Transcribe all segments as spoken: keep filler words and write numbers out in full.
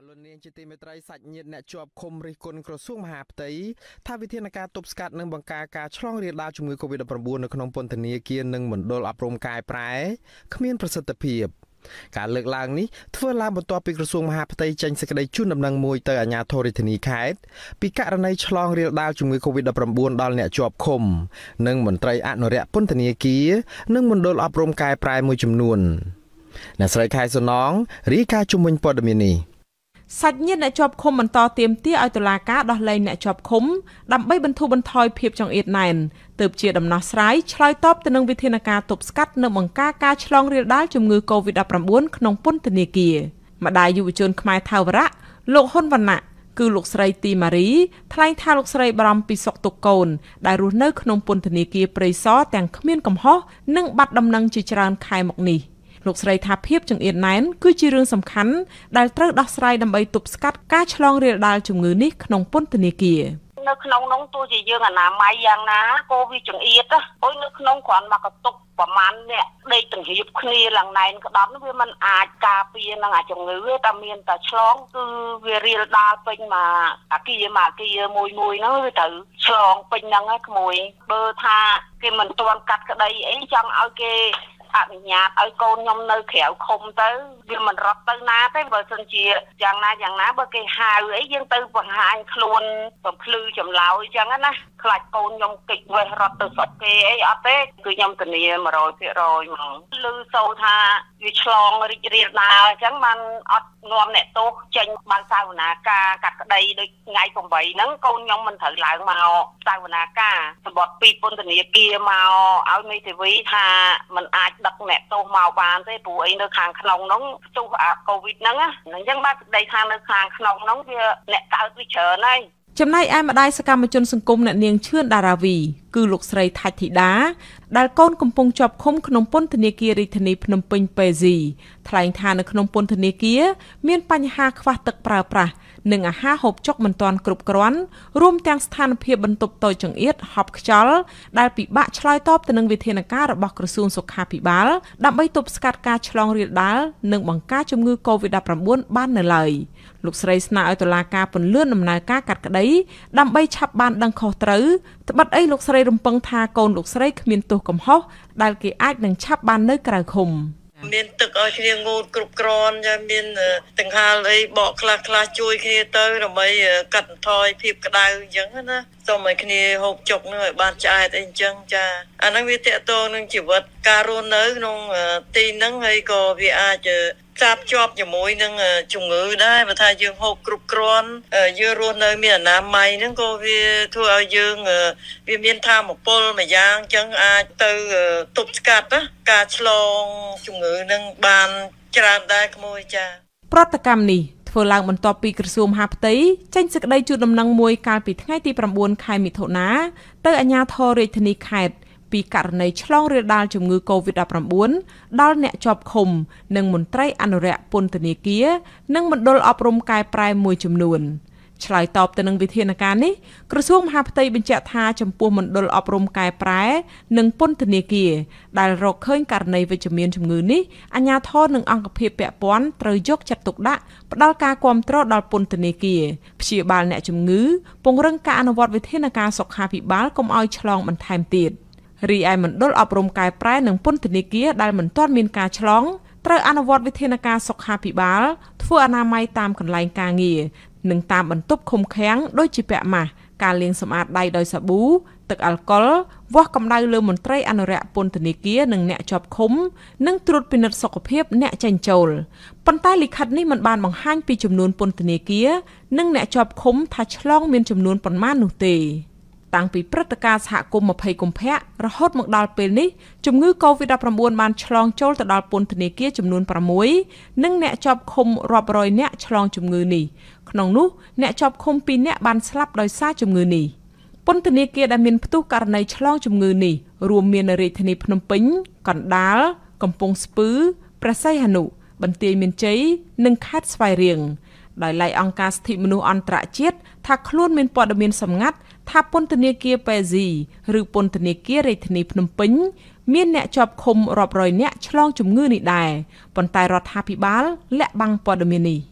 លុននាងជាទីមេត្រីសាច់ញាតិអ្នកជាប់ឃុំរិះគន់ក្រសួងមហាផ្ទៃថាវិធានការទប់ស្កាត់និងបង្ការការឆ្លងរាលដាលជំងឺ កូវីដ ដប់ប្រាំបួន នៅក្នុងពន្ធនាគារនិងមណ្ឌលអប់រំកែប្រែគ្មានប្រសិទ្ធភាពការលើកឡើងនេះធ្វើឡើងបន្ទាប់ពីក្រសួងមហាផ្ទៃចេញសេចក្តីជូនដំណឹងមួយទៅអាជ្ញាធររាជធានីខេត្តពីករណីឆ្លងរាលដាលជំងឺ កូវីដ ដប់ប្រាំបួន ដល់អ្នកជាប់ឃុំនិងមន្ត្រីអនុរិយពន្ធនាគារនិងមណ្ឌលអប់រំកែប្រែមួយចំនួនអ្នកស្រីខែសុណងរាយការណ៍ជុំវិញព័ត៌មាននេះសាច់ញាតិអ្នកជាប់ឃុំបន្តទាមទារឲ្យតុលាការដោះលែងអ្នកជាប់ឃុំដើម្បីបន្ធូរបន្ថយភាពចង្អៀតណែនទើបជាដំណោះស្រាយឆ្លើយតបទៅនឹងវិធានការទប់ស្កាត់និងបង្ការការឆ្លងរាលដាលជំងឺ កូវីដ ដប់ប្រាំបួន ក្នុងពន្ធនាគារម្ដាយយុវជនខ្មែរថាវរៈលោកហ៊ុនវណ្ណៈគឺលោកស្រីទីម៉ារីថ្លែងថាលោកស្រីបារម្ភពីសុខទុក្ខកូនដែលរស់នៅក្នុងពន្ធនាគារព្រៃសរទាំងគ្មានកំហុសនិងបាត់ដំណឹងជាច្រើនខែមកនេះលោកស្រីថាភាពចង្អៀតណែនគឺជារឿងសំខាន់ដែលត្រូវដោះស្រាយដើម្បីទប់ស្កាត់ការឆ្លងរាលដាលជំងឺនេះក្នុងពន្ធនាគារនៅក្នុងនោះទោះជាយើងអនាម័យយ៉ាងណាក៏វាចង្អៀតហូចនៅក្នុងគ្រាន់មកកតុកប្រមាណអ្នកដេកទាំងរៀបគ្នាឡើងណែនក្តាប់នោះវាមិនអាចការពារនឹងអាជំងឺទេតែមានតែឆ្លងគឺវារាលដាលពេញមកអាគារមកអាគារមួយមួយហ្នឹងវាត្រូវឆ្លងពេញហ្នឹងហើយក្មួយបើថាគេមិនទាន់កាត់ក្តីអីចង់ឲ្យគេអនុញ្ញាតឲ្យកូនខ្ញុំនៅក្រៅឃុំទៅវាមិនរត់ទៅណាទេបើសិនជាយ៉ាងណាយ៉ាងណាបើគេហៅអីយើងទៅបង្ហាញខ្លួនបំភ្លឺចម្លើយអញ្ចឹងណាខ្លាចកូនខ្ញុំកិច្ចវេះរត់ទៅស្រុកគេអីអត់ទេគឺខ្ញុំធានា một trăm phần trăm ហ្មងឮសូរថាវាឆ្លងរីករាលដាលអញ្ចឹងបានអត់នាំអ្នកទោសចេញបើសាវនាការកាត់ក្តីដូចថ្ងៃប្រាំបីហ្នឹងកូនខ្ញុំមិនត្រូវឡើងមកសាវនាការសម្បត្តិពីពន្ធនាគារមកឲ្យមេធាវីថាมันអាចដឹកអ្នកទោសមកបានទេព្រោះអីនៅខាងក្នុងហ្នឹងទោសអាកូវីដហ្នឹងអញ្ចឹងបាទសេចក្តីថានៅខាងក្នុងហ្នឹងវាអ្នកកើតវាច្រើនហើយចំណែកឯម្ដាយសកម្មជនសង្គមអ្នកនាងឈឿនដារាវីគឺលោកស្រីថាច់ធីតាដែលកូនកំពុងជាប់ឃុំក្នុងពន្ធនាគាររាជធានីភ្នំពេញពេស៊ីថ្លែងថានៅក្នុងពន្ធនាគារមានបញ្ហាខ្វះទឹកប្រើប្រាស់និងអាហារហូបចុកមិនទាន់គ្រប់គ្រាន់រួមទាំងស្ថានភាពបន្ទប់តូចចង្អៀតហប់ខ្យល់ដែលពិបាកឆ្លើយតបទៅនឹងវិធានការរបស់ក្រសួងសុខាភិបាលដើម្បីទប់ស្កាត់ការឆ្លងរាលដាលនិងបង្ការជំងឺ កូវីដ ដប់ប្រាំបួន បាននៅឡើយលោកស្រីស្នើឲ្យតុលាការពន្លឿនដំណើរការកាត់ក្តីដើម្បីឆាប់បានដឹងខុសត្រូវត្បិតអីលោកស្រីរំពឹងថាកូនលោកស្រីគ្មានទោសកំហុសដែលគេអាចនឹងឆាប់បាននៅក្រៅឃុំមានទឹកឲ្យគ្នាងូតគ្រប់គ្រាន់ចាមានទាំងហាលអីបកខ្លះខ្លះជួយគ្នាទៅដើម្បីកាត់បន្ថយភាពក្តៅអញ្ចឹងណាសូមឲ្យគ្នាហូបចុកនឹងឲ្យបានឆ្អែតអីអញ្ចឹងចាអាហ្នឹងវាតកតងនឹងជីវិតការរស់នៅក្នុងទីហ្នឹងហើយក៏វាអាចផ្សារភ្ជាប់ជាមួយនឹងជំងឺដែរបើថាយើងហូបគ្រប់គ្រាន់យើងរស់នៅមានអនាម័យហ្នឹងក៏វាធ្វើឲ្យយើងវាមានថាមពលមួយយ៉ាងអញ្ចឹងអាចទៅទប់ស្កាត់ណាការឆ្លងជំងឺហ្នឹងបានច្រើនដែរក្មួយចាប្រតិកម្មនេះធ្វើឡើងបន្ទាប់ពីក្រសួងមហាផ្ទៃចេញសេចក្តីជូនដំណឹងមួយកាលពីថ្ងៃទីប្រាំបួនខែមិថុនាទៅអាជ្ញាធររាជធានីខេត្តពីករណីឆ្លងរាលដាលជំងឺ កូវីដ ដប់ប្រាំបួន ដល់អ្នកជាប់ឃុំនិងមន្ត្រីអនុរិយពន្ធនាគារនិងមណ្ឌលអប់រំកែប្រែមួយចំនួនឆ្លើយតបទៅនឹងវិធានការនេះក្រសួងមហាផ្ទៃបញ្ជាក់ថាចំពោះមណ្ឌលអប់រំកែប្រែនិងពន្ធនាគារដែលរកឃើញករណីវិជ្ជមានជំងឺនេះអាជ្ញាធរនិងអង្គភាពពាក់ព័ន្ធត្រូវយកចិត្តទុកដាក់ផ្ដល់ការគាំទ្រដល់ពន្ធនាគារព្យាបាលអ្នកជំងឺពង្រឹងការអនុវត្តវិធានការសុខាភិបាលកុំឲ្យឆ្លងបន្ថែមទៀតរីឯមណ្ឌលអប់រំកែប្រែនិងពន្ធនាគារដែលមិនទាន់មានការឆ្លងត្រូវអនុវត្តវិធានការសុខាភិបាលធ្វើអនាម័យតាមកន្លែងការងារនិងតាមបន្ទប់ឃុំឃាំងដូចជាពាក់ម៉ាស់ការលាងសម្អាតដៃដោយសាប៊ូទឹកអាល់កុលវាស់កម្ដៅលើមន្ត្រីអនុរិយពន្ធនាគារនិងអ្នកជាប់ឃុំនិងត្រួតពិនិត្យសុខភាពអ្នកចេញចូលប៉ុន្តែលិខិតនេះមិនបានបង្ហាញពីចំនួនពន្ធនាគារនិងអ្នកជាប់ឃុំថាឆ្លងមានចំនួនប៉ុន្មាននោះទេតាំងពីព្រឹត្តិការណ៍សហគមន៍ម្ភៃកុម្ភៈរហូតមកដល់ពេលនេះជំងឺ កូវីដ ដប់ប្រាំបួន បានឆ្លងចូលទៅដល់ពន្ធនាគារចំនួនប្រាំមួយ និងអ្នកជាប់ឃុំរាប់រយនាក់ឆ្លងជំងឺនេះក្នុងនោះអ្នកជាប់ឃុំពីរនាក់បានស្លាប់ដោយសារជំងឺនេះពន្ធនាគារដែលមានផ្ទុះករណីឆ្លងជំងឺនេះរួមមាននៅរាជធានីភ្នំពេញកណ្ដាលកំពង់ស្ពឺព្រះសីហនុបន្ទាយមានជ័យនិងខេត្តស្វាយរៀងដោយឡែកអង្គការសិទ្ធិមនុស្សអន្តរជាតិថាខ្លួនមានព័ត៌មានសម្ងាត់ថាពន្ធនាគារពេស៊ីឬពន្ធនាគាររាជធានីភ្នំពេញមានអ្នកជាប់ឃុំរាប់រយនាក់ឆ្លងជំងឺនេះដែរប៉ុន្តែរដ្ឋាភិបាលលាក់បាំងព័ត៌មាននេះ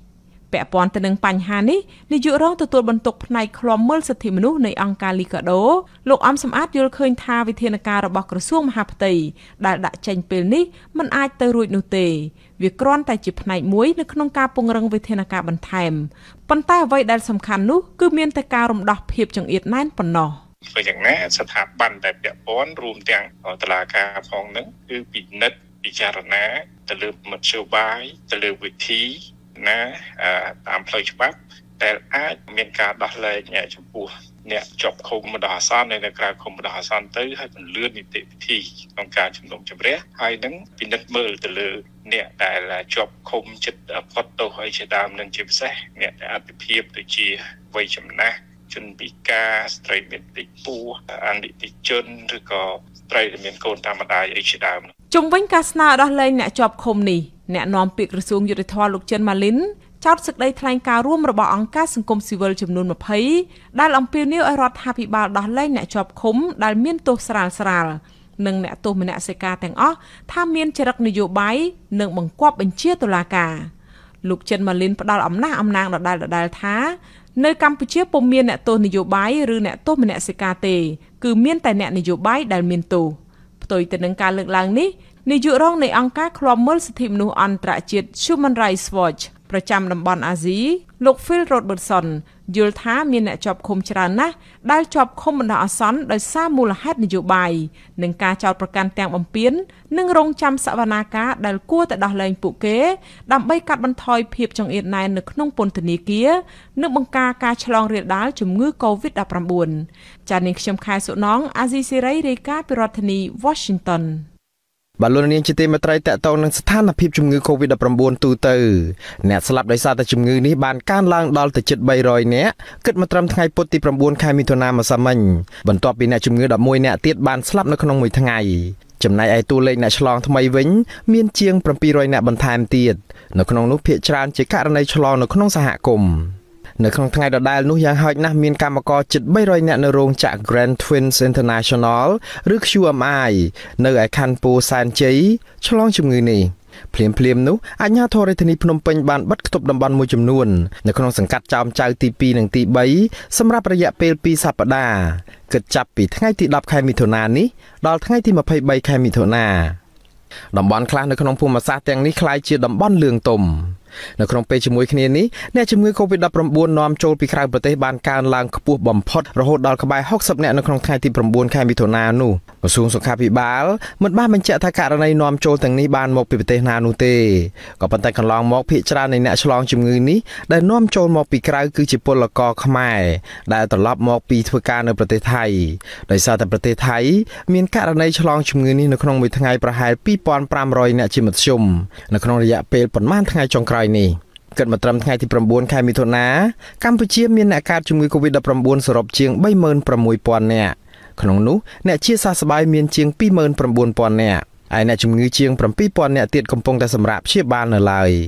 ពាក់ព័ន្ធទៅនឹងបញ្ហានេះនាយករងទទួលបន្ទុកផ្នែកឃ្លាំមើលសិទ្ធិមនុស្សនៃអង្គការលីកាដូលោកអំសំអាតយល់ឃើញថាវិធានការរបស់ក្រសួងមហាផ្ទៃដែលដាក់ចេញពេលនេះមិនអាចទៅរួចនោះទេវាគ្រាន់តែជាផ្នែកមួយនៅក្នុងការពង្រឹងវិធានការបន្ថែមប៉ុន្តែអ្វីដែលសំខាន់នោះគឺមានតែការរំដោះភាពចង្អៀតណែនប៉ុណ្ណោះធ្វើយ៉ាងណាស្ថាប័នដែលពាក់ព័ន្ធរួមទាំងតុលាការផងនឹងគឺពិនិត្យពិចារណាទៅលើមធ្យោបាយទៅលើវិធីណាតាមផ្លូវច្បាប់ដែលអាចមានការដោះលែងចំពោះអ្នកជាប់ឃុំបណ្ដោះអាសន្ននៅក្រៅឃុំបណ្ដោះអាសន្នទៅហើយពន្លឿននីតិវិធីក្នុងការជំនុំជម្រះហើយនឹងពិនិត្យមើលទៅលើអ្នកដែលជាប់ឃុំចិត្តផុតទោសហើយជាដើមនឹងជាពិសេសអ្នកដែលអត្ថិភាពដូចជាវ័យចំណាស់ជនពិការស្ត្រីមានតិចពោះអនិច្ចជនឬក៏ស្ត្រីដែលមានកូនតាមម្ដាយអីជាដើមជុំវិញការស្នើដោះលែងអ្នកជាប់ឃុំនេះអ្នកនាំពាក្យក្រសួងយុតិធម៌លោកចិនម៉ាលីនចោទសេចក្តីថ្លែងការណ៍រួមរបស់អង្គការសង្គមស៊ីវិលចំនួនยี่สิบដែលអំពាវនាវឲ្យរដ្ឋាភិបាលដោះលែងអ្នកជាប់ឃុំដែលមានទោសស្រាលស្រាលនិងអ្នកទោសមនសិការទាំងអស់ថាមានចរិតនយោបាយនិងបង្គាប់បញ្ជាតុលាការលោកចិនម៉ាលីនផ្ដល់អំណះអំណាងដដែលដដែលថានៅកម្ពុជាពុំមានអ្នកទោសនយោបាយឬអ្នកទោសមនសិការទេគឺមានតែអ្នកនយោបាយដែលមានទោសផ្ទុយទៅនឹងការលើកឡើងនេះនាយករងនៃអង្គការឃ្លាំមើលសិទ្ធិមនុស្សអន្តរជាតិ Human Rights Watch ប្រចាំតំបន់អាស៊ីលោក Phil Robertson យល់ថាមានអ្នកជាប់ឃុំច្រើនណាស់ដែលជាប់ឃុំបណ្ដោះអាសន្នដោយសារមូលហេតុនយោបាយនិងការចោទប្រកាន់ទាំងបំពាននិងរងចាំសវនាការដែលគួរតែដោះលែងពួកគេដើម្បីកាត់បន្ថយភាពចង្អៀតណែននៅក្នុងពន្ធនាគារនិងបង្ការការឆ្លងរាលដាលជំងឺ កូវីដ ដប់ប្រាំបួន ចា៎នាងខ្ញុំខែសុណងអាស៊ីសេរីរាយការណ៍ពីរដ្ឋធានី Washington បាទលោកនាងជាទីមេត្រីតកតងនឹងស្ថានភាពជំងឺ កូវីដ ដប់ប្រាំបួន ទូទៅអ្នកស្លាប់ដោយសារតែជំងឺនេះបានកើនឡើងដល់ទៅជិតបីរយនាក់គិតមកត្រឹមថ្ងៃពុធទីប្រាំបួនខែមិថុនាម្សិលមិញបន្ទាប់ពីអ្នកជំងឺដប់មួយនាក់ទៀតបានស្លាប់នៅក្នុងមួយថ្ងៃចំណែកឯតួលេខអ្នកឆ្លងថ្មីវិញមានជាងbảy trămនាក់បន្ថែមទៀតនៅក្នុងនោះភាគច្រើនជាករណីឆ្លងនៅក្នុងសហគមន៍នៅក្នុងថ្ងៃដដែលនោះយ៉ាងហោចណាស់មានកម្មករជិតបីរយនាក់នៅរោងចក្រ Grand Twins International ឬ Q M I នៅឯខណ្ឌពោធិ៍សែនជ័យឆ្លងជំងឺនេះភ្លាមភ្លាមនោះអាជ្ញាធររាជធានីភ្នំពេញបានបិទគប់តំបន់មួយចំនួននៅក្នុងសង្កាត់ចោមចៅទីពីរនិងទីបីសម្រាប់រយៈពេលពីរសប្តាហ៍គិតចាប់ពីថ្ងៃទីដប់ខែមិថុនានេះដល់ថ្ងៃទីម្ភៃបីខែមិថុនាតំបន់ខ្លះនៅក្នុងភូមិសាស្ត្រទាំងនេះคล้ายជាតំបន់លឿងទុំនៅក្នុងពេលជាមួយគ្នានេះអ្នកជំងឺ កូវីដ ដប់ប្រាំបួន នាំចូលពីក្រៅប្រទេសបានកើនឡើងខ្ពស់បំផុតរហូតដល់ក្បែរហុកសិបនាក់នៅក្នុងថ្ងៃទីប្រាំបួនខែមិថុនានោះក្រសួងសុខាភិបាលមិនបានបញ្ជាក់ថាករណីនាំចូលទាំងនេះបានមកពីប្រទេសណានោះទេក៏ប៉ុន្តែកន្លងមកភាគច្រើននៃអ្នកឆ្លងជំងឺនេះដែលនាំចូលមកពីក្រៅគឺជាពលករខ្មែរដែលត្រឡប់មកពីធ្វើការនៅប្រទេសថៃដោយសារតែប្រទេសថៃមានករណីឆ្លងជំងឺនេះនៅក្នុងមួយថ្ងៃប្រហែលពីរពាន់ប្រាំរយនាក់ជាមធ្យមនៅក្នុងរយៈពេលប៉ុន្មានថ្ងៃចុងក្រោយនេះគិតមកត្រឹមថ្ងៃទីប្រាំបួនខែមិថុនាកម្ពុជាមានអ្នកកើតជំងឺ កូវីដ ដប់ប្រាំបួន សរុបជាង បីម៉ឺនប្រាំមួយពាន់នាក់ក្នុងនោះអ្នកជាសះស្បើយមានជាង ពីរម៉ឺនប្រាំបួនពាន់នាក់ហើយអ្នកជំងឺជាង ប្រាំពីរពាន់នាក់ទៀតកំពុងតែសម្រាប់ព្យាបាលនៅឡើយ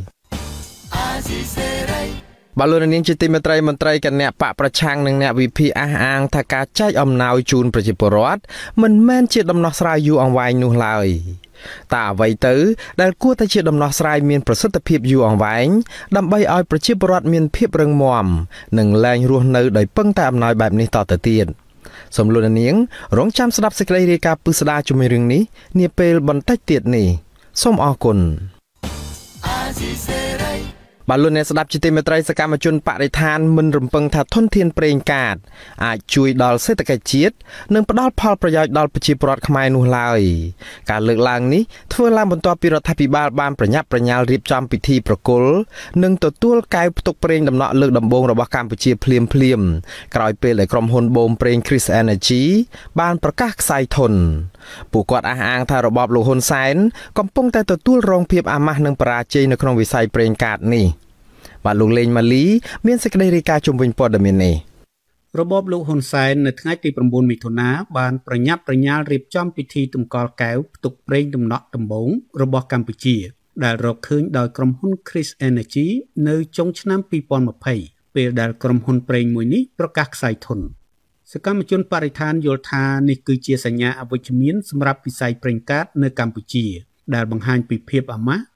បាទលោកនាងជាទីមេត្រីមន្ត្រីគណៈបកប្រឆាំងនិងអ្នកវិភាគអះអាងថាការចែកអំណោយជូនប្រជាពលរដ្ឋមិនមែនជាដំណោះស្រាយយូរអង្វែងនោះឡើយតើអ្វីទៅដែលគួរតែជាដំណោះស្រាយមានប្រសិទ្ធភាពយូរអង្វែងដើម្បីឲ្យប្រជាពលរដ្ឋមានភាពរឹងមាំនិងលែងរស់នៅដោយពឹងតែអំណោយបែបនេះតទៅទៀតសូមលោកនាងរងចាំស្ដាប់សេចក្តីរាយការណ៍ពិស្ដារជាមួយរឿងនេះនាពេលបន្តិចទៀតនេះសូមអរគុណបាទលោកអ្នកស្ដាប់ជាទីមេត្រីសកម្មជនបរិស្ថានមិនរំពឹងថាធនធានប្រេងកាតអាចជួយដល់សេដ្ឋកិច្ចជាតិនិងផ្ដល់ផលប្រយោជន៍ដល់ប្រជាពលរដ្ឋខ្មែរនោះឡើយការលើកឡើងនេះធ្វើឡើងបន្ទាប់ពីរដ្ឋាភិបាលបានប្រញាប់ប្រញាល់រៀបចំពិធីប្រគល់និងទទួលកែវផ្ទុកប្រេងដំណក់លើកដំបូងរបស់កម្ពុជាភ្លាមភ្លាមក្រោយពេលដែលក្រុមហ៊ុនបូមប្រេង Chris Energy បានប្រកាសខ្សែធនពួកគាត់អះអាងថារបបលោកហ៊ុនសែនកំពុងតែទទួលរងភាពអាម៉ាស់និងបរាជ័យនៅក្នុងវិស័យប្រេងកាតនេះបាទលោកលេងម៉ាលីមានសេចក្តីរាយការណ៍ជុំវិញព័ត៌មាននេះរបបលោកហ៊ុនសែននៅថ្ងៃទីប្រាំបួនមិថុនាបានប្រញាប់ប្រញាល់រៀបចំពិធីតម្កល់កែវផ្ទុកប្រេងដំណក់ដំបូងរបស់កម្ពុជាដែលរកឃើញដោយក្រុមហ៊ុន Chris Energy នៅចុងឆ្នាំពីរពាន់ยี่สิบពេលដែលក្រុមហ៊ុនប្រេងមួយនេះប្រកាសខ្សែធនសកម្មជនបរិស្ថានយល់ថានេះគឺជាសញ្ញាអវិជ្ជមានសម្រាប់វិស័យប្រេងកាតនៅកម្ពុជាដែលបង្ហាញពីភាពអាម៉ាស់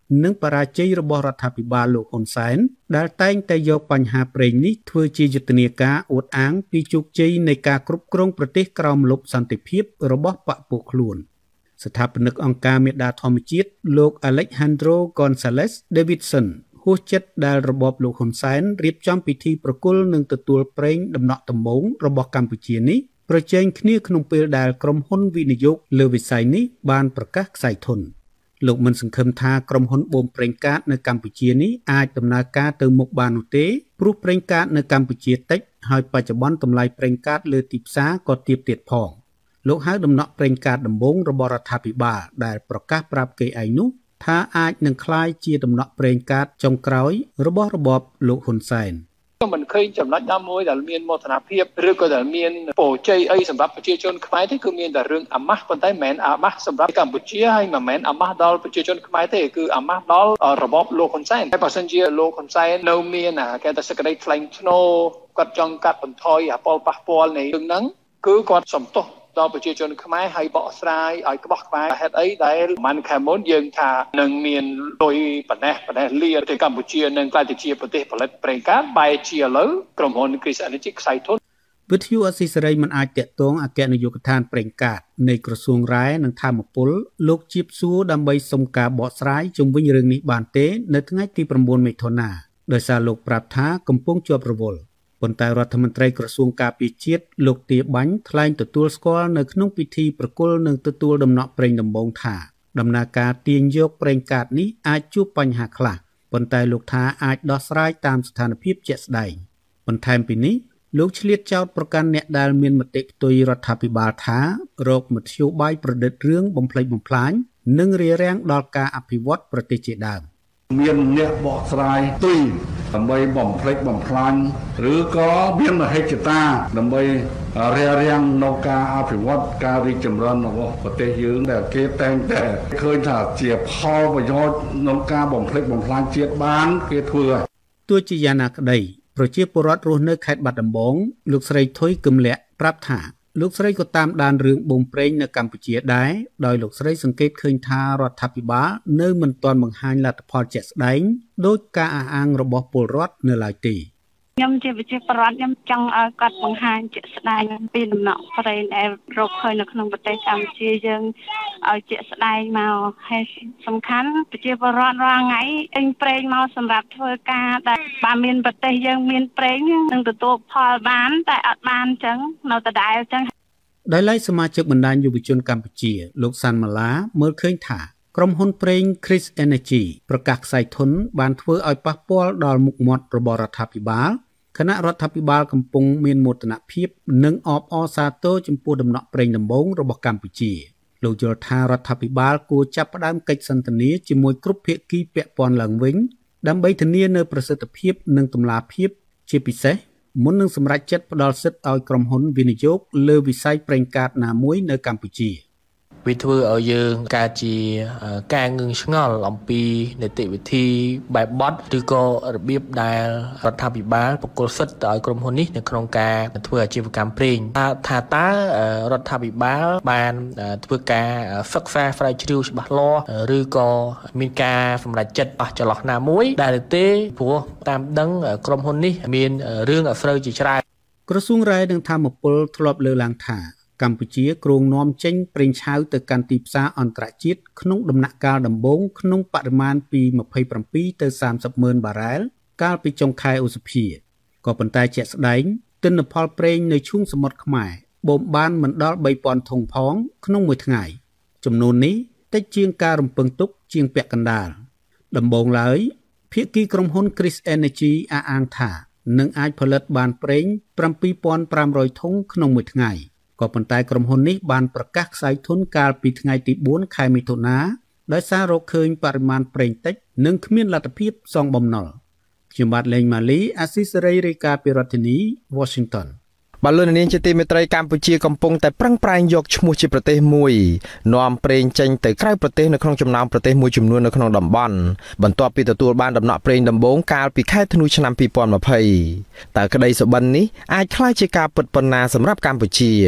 និងបរាជ័យរបស់រដ្ឋាភិបាលលោកហ៊ុនសែនដែលតែងតែយកបញ្ហាប្រេងនេះធ្វើជាយុទ្ធនាការអួតអាងពីជោគជ័យនៃការគ្រប់គ្រងប្រទេសក្រោមលុបសន្តិភាពរបស់បកពួកខ្លួនស្ថាបនិកអង្គការមេដាធម្មជាតិលោក Alejandro Gonzalez Davidson ហួសចិត្តដែលរបបលោកហ៊ុនសែនរៀបចំពិធីប្រគល់និងទទួលប្រេងដំណក់ដំបូងរបស់កម្ពុជានេះប្រជែងគ្នាក្នុងពេលដែលក្រុមហ៊ុនវិនិយោគលើវិស័យនេះបានប្រកាសខ្សែធនលោកមិនសង្ឃឹមថាក្រុមហ៊ុនបូមប្រេងកាតនៅកម្ពុជានេះអាចដំណើរការទៅមុខបាននោះទេព្រោះប្រេងកាតនៅកម្ពុជាតិចហើយបច្ចុប្បន្នតម្លៃប្រេងកាតលើទីផ្សារក៏ទាបទៀតផងលោកហៅដំណក់ប្រេងកាតដំបូងរបស់រដ្ឋាភិបាលដែលប្រកាសប្រាប់គេឯងនោះថាអាចនឹងក្លាយជាដំណក់ប្រេងកាតចុងក្រោយរបស់របបលោកហ៊ុនសែនក៏មិនឃើញចំណុចណាមួយដែលមានមោទនភាពឬក៏ដែលមានពរជ័យអីសម្រាប់ប្រជាជនខ្មែរទេគឺមានតែរឿងអាម៉ាស់ប៉ុន្តែមិនមែនអាម៉ាស់សម្រាប់កម្ពុជាហើយមិនមែនអាម៉ាស់ដល់ប្រជាជនខ្មែរទេគឺអាម៉ាស់ដល់របបលោកហ៊ុនសែនតែបើសិនជាលោកហ៊ុនសែននៅមានអាគេថាសេចក្តីថ្លែងថ្នូរគាត់ចង់កាត់បន្ថយអាផលប៉ះពាល់នៃរឿងហ្នឹងគឺគាត់សំទោសដល់ប្រជាជនខ្មែរហើយបកស្រាយឲ្យក្បោះក្បាយហេតុអីដែលមិនខែមុនយើងថានឹងមានលុយប៉ុណ្ណេះប៉ុណ្ណេះលាទៅកម្ពុជានឹងក្លាយទៅជាប្រទេសផលិតប្រេងកាតបែរជាឥឡូវក្រុមហ៊ុន Chris Energy ខ្សែធនវិទ្យុអស៊ីសេរីមិនអាចតាក់ទងអគ្គនាយកដ្ឋានប្រេងកាតនៃក្រសួងរ៉ែនិងធម្មពលលោកជៀបសួរដើម្បីសុំការបកស្រាយជុំវិញរឿងនេះបានទេនៅថ្ងៃទីប្រាំបួនមិថុនាដោយសារលោកប្រាប់ថាកំពុងជាប់រវល់ប៉ុន្តែរដ្ឋមន្ត្រីក្រសួងការពារជាតិលោកទាបាញ់ថ្លែងទទួលស្គាល់នៅក្នុងពិធីប្រគល់និងទទួលដំណក់ប្រេងដំបូងថាដំណើរការទាញយកប្រេងកាតនេះអាចជួបបញ្ហាខ្លះប៉ុន្តែលោកថាអាចដោះស្រាយតាមស្ថានភាពជាក់ស្ដែងបន្ថែមពីនេះលោកឆ្លៀតចោទប្រកាន់អ្នកដែលមានមតិផ្ទុយរដ្ឋាភិបាលថារកមធ្យោបាយប្រឌិតរឿងបំផ្លិចបំផ្លាញនិងរារាំងដល់ការអភិវឌ្ឍប្រទេសជាដើមមានអ្នកបកស្រាយទុយដើម្បីបំផ្លិចបំផ្លាញឬក៏មានមហិច្ឆតាដើម្បីរារាំងនៅការអភិវឌ្ឍការរីកចម្រើនរបស់ប្រទេសយើងដែលគេតែងតែឃើញថាជាផលប្រយោជន៍ក្នុងការបំផ្លិចបំផ្លាញជាតិបានគេធ្វើទោះជាយ៉ាងណាក្តីប្រជាពលរដ្ឋរស់នៅខេត្តបាត់ដំបងលោកស្រីថុយគឹមលាក់ប្រាប់ថាលោកស្រីក៏តាមដានរឿងបូមប្រេងនៅកម្ពុជាដែរដោយលោកស្រីសង្កេតឃើញថារដ្ឋាភិបាលនៅមិនទាន់បង្ហាញលទ្ធផលជាក់ស្ដែងដោយការអះអាងរបស់ពលរដ្ឋនៅឡើយទេខ្ញុំជាប្រជាពលរដ្ឋខ្ញុំចង់ឲ្យគាត់បង្ហាញជាក់ស្ដែងពីដំណក់ប្រេងដែលរកឃើញនៅក្នុងប្រទេសកម្ពុជាយើងឲ្យជាក់ស្ដែងមកហើយសំខាន់ប្រជាពលរដ្ឋរាល់ថ្ងៃទិញប្រេងមកសម្រាប់ធ្វើការដែលបើមានប្រទេសយើងមានប្រេងនឹងទទួលផលបានតែអត់បានអញ្ចឹងនៅដដែលអញ្ចឹងដោយឡែកសមាជិកបណ្ដាញយុវជនកម្ពុជាលោកសាន់ម៉ាឡាមើលឃើញថាក្រុមហ៊ុនប្រេង Chris Energy ប្រកាសខ្សែធនបានធ្វើឲ្យប៉ះពាល់ដល់មុខមាត់របស់រដ្ឋាភិបាលគណៈរដ្ឋាភិបាលកំពុងមានមោទនភាពនិងអបអរសាទរចំពោះដំណក់ប្រេងដំបូងរបស់កម្ពុជាលោកយល់ថារដ្ឋាភិបាលគួរចាប់ផ្ដើមកិច្ចសន្ទនាជាមួយគ្រប់ភាគីពាក់ព័ន្ធឡើងវិញដើម្បីធានានូវប្រសិទ្ធភាពនិងតម្លាភាពជាពិសេសមុននឹងសម្រេចចិត្តផ្ដល់សិទ្ធិឲ្យក្រុមហ៊ុនវិនិយោគលើវិស័យប្រេងកាតណាមួយនៅកម្ពុជាវាធ្វើឲ្យយើងកើតជាការងឿងឆ្ងល់អំពីនីតិវិធីបែបបទឬក៏របៀបដែលរដ្ឋាភិបាលបកគលសិទ្ធិឲ្យក្រុមហ៊ុននេះនៅក្នុងការធ្វើអាជីវកម្មប្រេងថាតើរដ្ឋាភិបាលបានធ្វើការសិក្សាស្រាវជ្រាវច្បាស់លាស់ឬក៏មានការសម្រេចចិត្តអស់ចន្លោះណាមួយដែលទេព្រោះតាមដឹងក្រុមហ៊ុននេះមានរឿងអស្រូវជាច្រើនក្រសួងរ៉ែនិងធម្មពលធ្លាប់លើកឡើងថាកម្ពុជាគ្រោងនាំចេញប្រេងឆៅទៅកាន់ទីផ្សារអន្តរជាតិក្នុងដំណាក់កាលដំបូងក្នុងបរិមាណពីម្ភៃប្រាំពីរទៅសាមសិបម៉ឺនបារ៉ែលកាលពីចុងខែឧសភាក៏ប៉ុន្តែជាក់ស្ដែងទិន្នផលប្រេងនៅឈូងសមុទ្រខ្មែរបូមបានមិនដល់បីពាន់ធុងផងក្នុងមួយថ្ងៃចំនួននេះតិចជាងការរំពឹងទុកជាងពាក់កណ្ដាលដំបូងឡើយភាគីក្រុមហ៊ុន Chris Energy អះអាងថានឹងអាចផលិតបានប្រេងប្រាំពីរពាន់ប្រាំរយធុងក្នុងមួយថ្ងៃក៏ប៉ុន្តែក្រុមហ៊ុននេះបានប្រកាសខ្សែធនកាលពីថ្ងៃទីបួនខែមិថុនាដោយសាររកឃើញបរិមាណប្រេងតិចនិងគ្មានលទ្ធភាពសងបំណុលខ្ញុំបាទលេងម៉ាលីអាស៊ីសេរីរាយការណ៍ពីរដ្ឋធានី Washington បាទលោកនាងជាទីមេត្រីកម្ពុជាកំពុងតែប្រឹងប្រែងយកឈ្មោះជាប្រទេសមួយនាំប្រេងចេញទៅក្រៅប្រទេសនៅក្នុងចំណោមប្រទេសមួយចំនួននៅក្នុងតំបន់បន្ទាប់ពីទទួលបានដំណក់ប្រេងដំបូងកាលពីខែធ្នូឆ្នាំពីរពាន់ยี่สิบតើក្តីសុបិននេះអាចក្លាយជាការពិតប៉ុណ្ណាសម្រាប់កម្ពុជា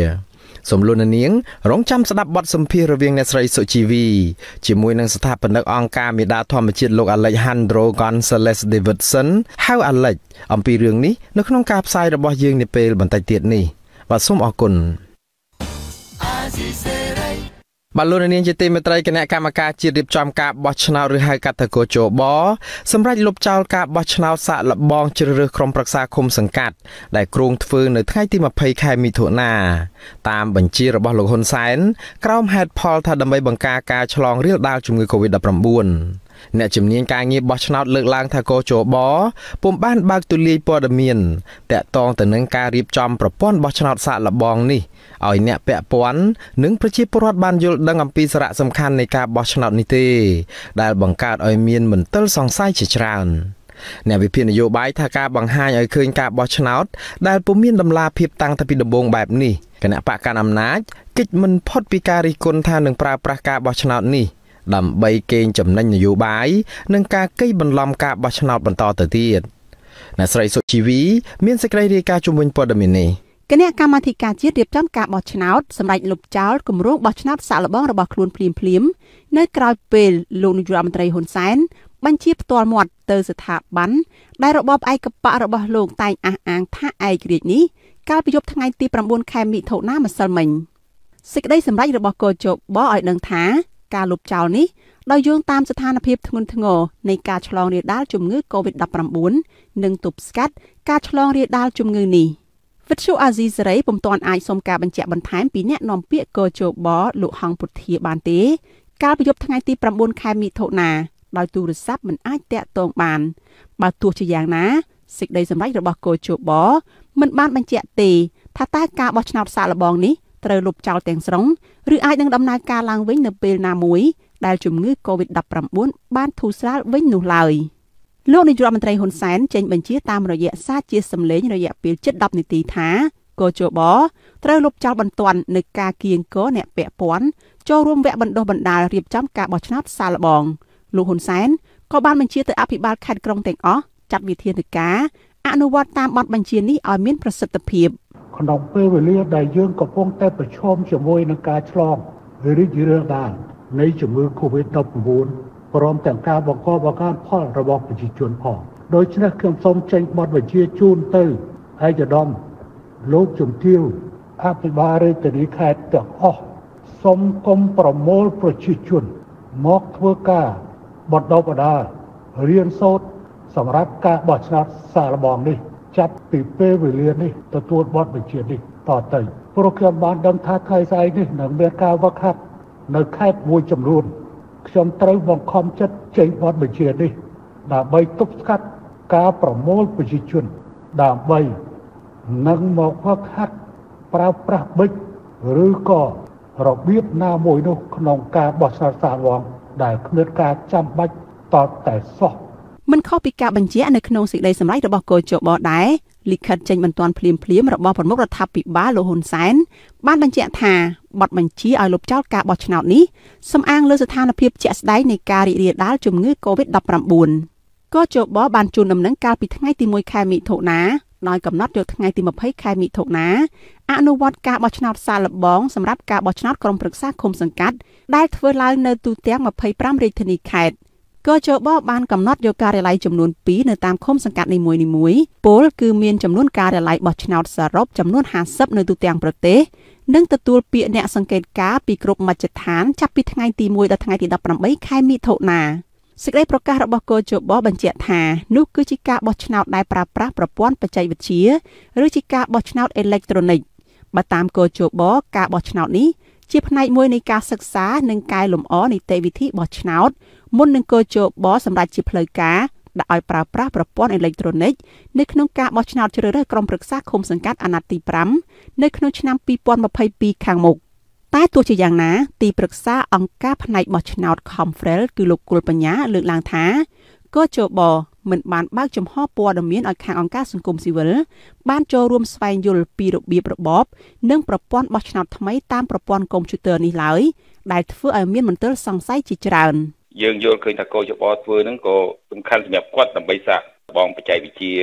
សូមលោកនាងរងចាំស្ដាប់បទសម្ភាសន៍រវាងអ្នកស្រីសុជីវីជាមួយនឹងស្ថាបនិកអង្គការមេដាធម្មជាតិលោក Alejandro Gonzalez Davidson ហៅ Alex អំពីរឿងនេះនៅក្នុងការផ្សាយរបស់យើងនាពេលបន្តិចទៀតនេះបាទសូមអរគុណបាទលោកនាងជាទីមេត្រីគណៈកម្មការជាតិរៀបចំការបោះឆ្នោតឬហៅកាត់ថាកោជបសម្រាប់លុបចោលការបោះឆ្នោតសាកល្បងជ្រើសរើសក្រុមប្រឹក្សាឃុំសង្កាត់ដែលគ្រោងធ្វើនៅថ្ងៃទីម្ភៃខែមិថុនាតាមបញ្ជារបស់លោកហ៊ុនសែនក្រោមហេតុផលថាដើម្បីបង្ការការឆ្លងរាលដាលជំងឺ កូវីដ ដប់ប្រាំបួន អ្នកជំនាញការងារបោះឆ្នោតលើកឡើងថាកោជបពុំបានបើកទូលាយព័ត៌មានតាក់ទងទៅនឹងការរៀបចំប្រព័ន្ធបោះឆ្នោតសាកល្បងនេះឲ្យអ្នកពាក់ព័ន្ធនិងប្រជាពលរដ្ឋបានយល់ដឹងអំពីសារៈសំខាន់នៃការបោះឆ្នោតនេះទេដែលបង្កើតឲ្យមានមន្ទិលសង្ស័យជាច្រើនអ្នកវិភាគនយោបាយថាការបង្ហាញឲ្យឃើញការបោះឆ្នោតដែលពុំមានដំណាភាពតាំងពីដំបូងបែបនេះគណៈបកកណ្ដាលអំណាចគេចមិនផុតពីការរិះគន់ថានឹងប្រើប្រាស់ការបោះឆ្នោតនេះដើម្បីកេងចំណេញនយោបាយនិងការកេងបន្លំការបោះឆ្នោតបន្តទៅទៀតអ្នកស្រីសុជីវីមានសេចក្តីរាយការណ៍ជុំវិញព័ត៌មាននេះគណៈកម្មាធិការជាតិរៀបចំការបោះឆ្នោតសម្រាប់លុបចោលគម្រោងបោះឆ្នោតសាកល្បងរបស់ខ្លួនភ្លាមៗនៅក្រោយពេលលោកនាយករដ្ឋមន្ត្រីហ៊ុនសែនបញ្ជាផ្ទាល់មាត់ទៅស្ថាប័នដែលរបបឯកបករបស់លោកតែងអះអាងថាឯករាជ្យនេះកាលពីយប់ថ្ងៃទីប្រាំបួនខែមិថុនាម្សិលមិញសេចក្តីសម្រេចរបស់កោជបឲ្យដឹងថាការលុបចោលនេះដោយយោងតាមស្ថានភាពធ្ងន់ធ្ងរនៃការឆ្លងរាលដាលជំងឺ កូវីដ ដប់ប្រាំបួន និងទប់ស្កាត់ការឆ្លងរាលដាលជំងឺនេះវិទ្យុអាស៊ីសេរីពុំទាន់អាចសុំការបញ្ជាក់បន្ថែមពីអ្នកនាំពាក្យកោជបលោកហងពុធាបានទេកាលពីយប់ថ្ងៃទីប្រាំបួនខែមិថុនាដោយទូរស័ព្ទមិនអាចតាក់ទងបានបើទោះជាយ៉ាងណាសេចក្តីសម្រេចរបស់កោជបមិនបានបញ្ជាក់ទេថាតើការបោះឆ្នោតសាកល្បងនេះត្រូវលុបចោលទាំងស្រុងឬអាចនឹងដំណើរការឡើងវិញនៅពេលណាមួយដែលជំងឺ កូវីដ ដប់ប្រាំបួន បានធូរស្រាលវិញនោះឡើយលោកនាយករដ្ឋមន្ត្រីហ៊ុនសែនចេញបញ្ជាតាមរយៈសារជាសម្លេងរយៈពេលជិតដប់នាទីថាកោជបត្រូវលុបចោលបន្ទាន់នៃការគៀងគរអ្នកពាក់ព័ន្ធចូលរួមវគ្គបណ្ដុះបណ្ដាលរៀបចំការបោះឆ្នោតសាកល្បងលោកហ៊ុនសែនក៏បានបញ្ជាទៅអភិបាលខេត្តក្រុងទាំងអស់ចាត់វិធានការអនុវត្តតាមបទបញ្ជានេះឲ្យមានប្រសិទ្ធភាពក្នុងពេលវេលាដែលយើងកំពុងតែប្រឈមជាមួយនឹងការឆ្លងរីករាលដាលនៃជំងឺ កូវីដ ដប់ប្រាំបួន ព្រមទាំងការបង្កបង្កើនផលរបស់ប្រជាជនផងដូច្នេះខ្ញុំសូមចេញបទបញ្ជាជូនទៅឯកឧត្តមលោកជំទាវអភិបាលរាជធានីខេត្តទាំងអស់សូមគុំប្រមូលប្រជាជនមកធ្វើការបណ្ដុះបណ្ដាលរៀនសូត្រសម្រាប់ការបោះឆ្នោតសាកល្បងនេះចាប់ពីពេលវេលានេះទទួលបទបញ្ជានេះតទៅព្រោះខ្ញុំបានដឹងថាថ្ងៃស្អែកនេះនឹងមានការវឹកហាត់នៅខេត្តមួយចំនួនខ្ញុំត្រូវបង្ខំចិត្តចេញបទបញ្ជានេះដើម្បីទប់ស្កាត់ការប្រមូលប្រជាជនដើម្បីនឹងមកវឹកហាត់ប្រើប្រាស់បិចឬក៏របៀបណាមួយនោះក្នុងការបោះឆ្នោតសាកល្បងដែលគ្មានការចាំបាច់តតែសោះមិនខុសពីការបញ្ជាក់នៅក្នុងសេចក្តីសម្រេចរបស់កោជបដែរលិខិតចេញបន្ទាន់ភ្លាមភ្លាមរបស់ប្រមុខរដ្ឋាភិបាលលោកហ៊ុនសែនបានបញ្ជាក់ថាបទបញ្ជាឲ្យលុបចោលការបោះឆ្នោតនេះសំអាងលើស្ថានភាពជាក់ស្ដែងនៃការរីករាលដាលជំងឺ កូវីដ ដប់ប្រាំបួន កោជបបានជូនដំណឹងកាលពីថ្ងៃទីមួយខែមិថុនាដោយកំណត់យកថ្ងៃទីម្ភៃខែមិថុនាអនុវត្តការបោះឆ្នោតសាកល្បងសម្រាប់ការបោះឆ្នោតក្រុមប្រឹក្សាឃុំសង្កាត់ដែលធ្វើឡើងនៅទូទាំងម្ភៃប្រាំរាជធានីខេត្តកោជបបានកំណត់យកការិយាល័យចំនួនពីរនៅតាមឃុំសង្កាត់នីមួយៗពលគឺមានចំនួនការិយាល័យបោះឆ្នោតសរុបចំនួនហាសិបនៅទូទាំងប្រទេសនិងទទួលពាក្យអ្នកសង្កេតការណ៍ពីគ្រប់មជ្ឈដ្ឋានចាប់ពីថ្ងៃទីមួយដល់ថ្ងៃទីដប់ប្រាំបីខែមិថុនាសេចក្តីប្រកាសរបស់កោជបបញ្ជាក់ថានោះគឺជាការបោះឆ្នោតដែលប្រើប្រាស់ប្រព័ន្ធបច្ចេកវិទ្យាឬជាការបោះឆ្នោតអេឡិចត្រូនិកបើតាមកោជបការបោះឆ្នោតនេះជាផ្នែកមួយនៃការសិក្សានិងកែលម្អនីតិវិធីបោះឆ្នោតមុននឹងកោជបសម្រាប់ជាផ្លូវការដាក់ឲ្យប្រើប្រាស់ប្រព័ន្ធអេឡិចត្រូនិកនៅក្នុងការបោះឆ្នោតជ្រើសរើសក្រុមប្រឹក្សាឃុំសង្កាត់អាណត្តិទីប្រាំនៅក្នុងឆ្នាំពីរពាន់ម្ភៃពីរខាងមុខតែទោះជាយ៉ាងណាទីប្រឹក្សាអង្គការផ្នែកបោះឆ្នោត Confrel គឺលោកគុលបញ្ញាលើកឡើងថាកោជបមិនបានបើកចំហព័ត៌មានឲ្យខាងអង្គការសង្គមស៊ីវិលបានចូលរួមស្វែងយល់ពីរបៀបរបបនិងប្រព័ន្ធបោះឆ្នោតថ្មីតាមប្រព័ន្ធកុំព្យូទ័រនេះឡើយដែលធ្វើឲ្យមានមន្ទិលសង្ស័យជាច្រើនយើងយល់ឃើញថាកោជបធ្វើហ្នឹងក៏សំខាន់សម្រាប់គាត់ដើម្បីសាកបងបច្ចេកវិទ្យា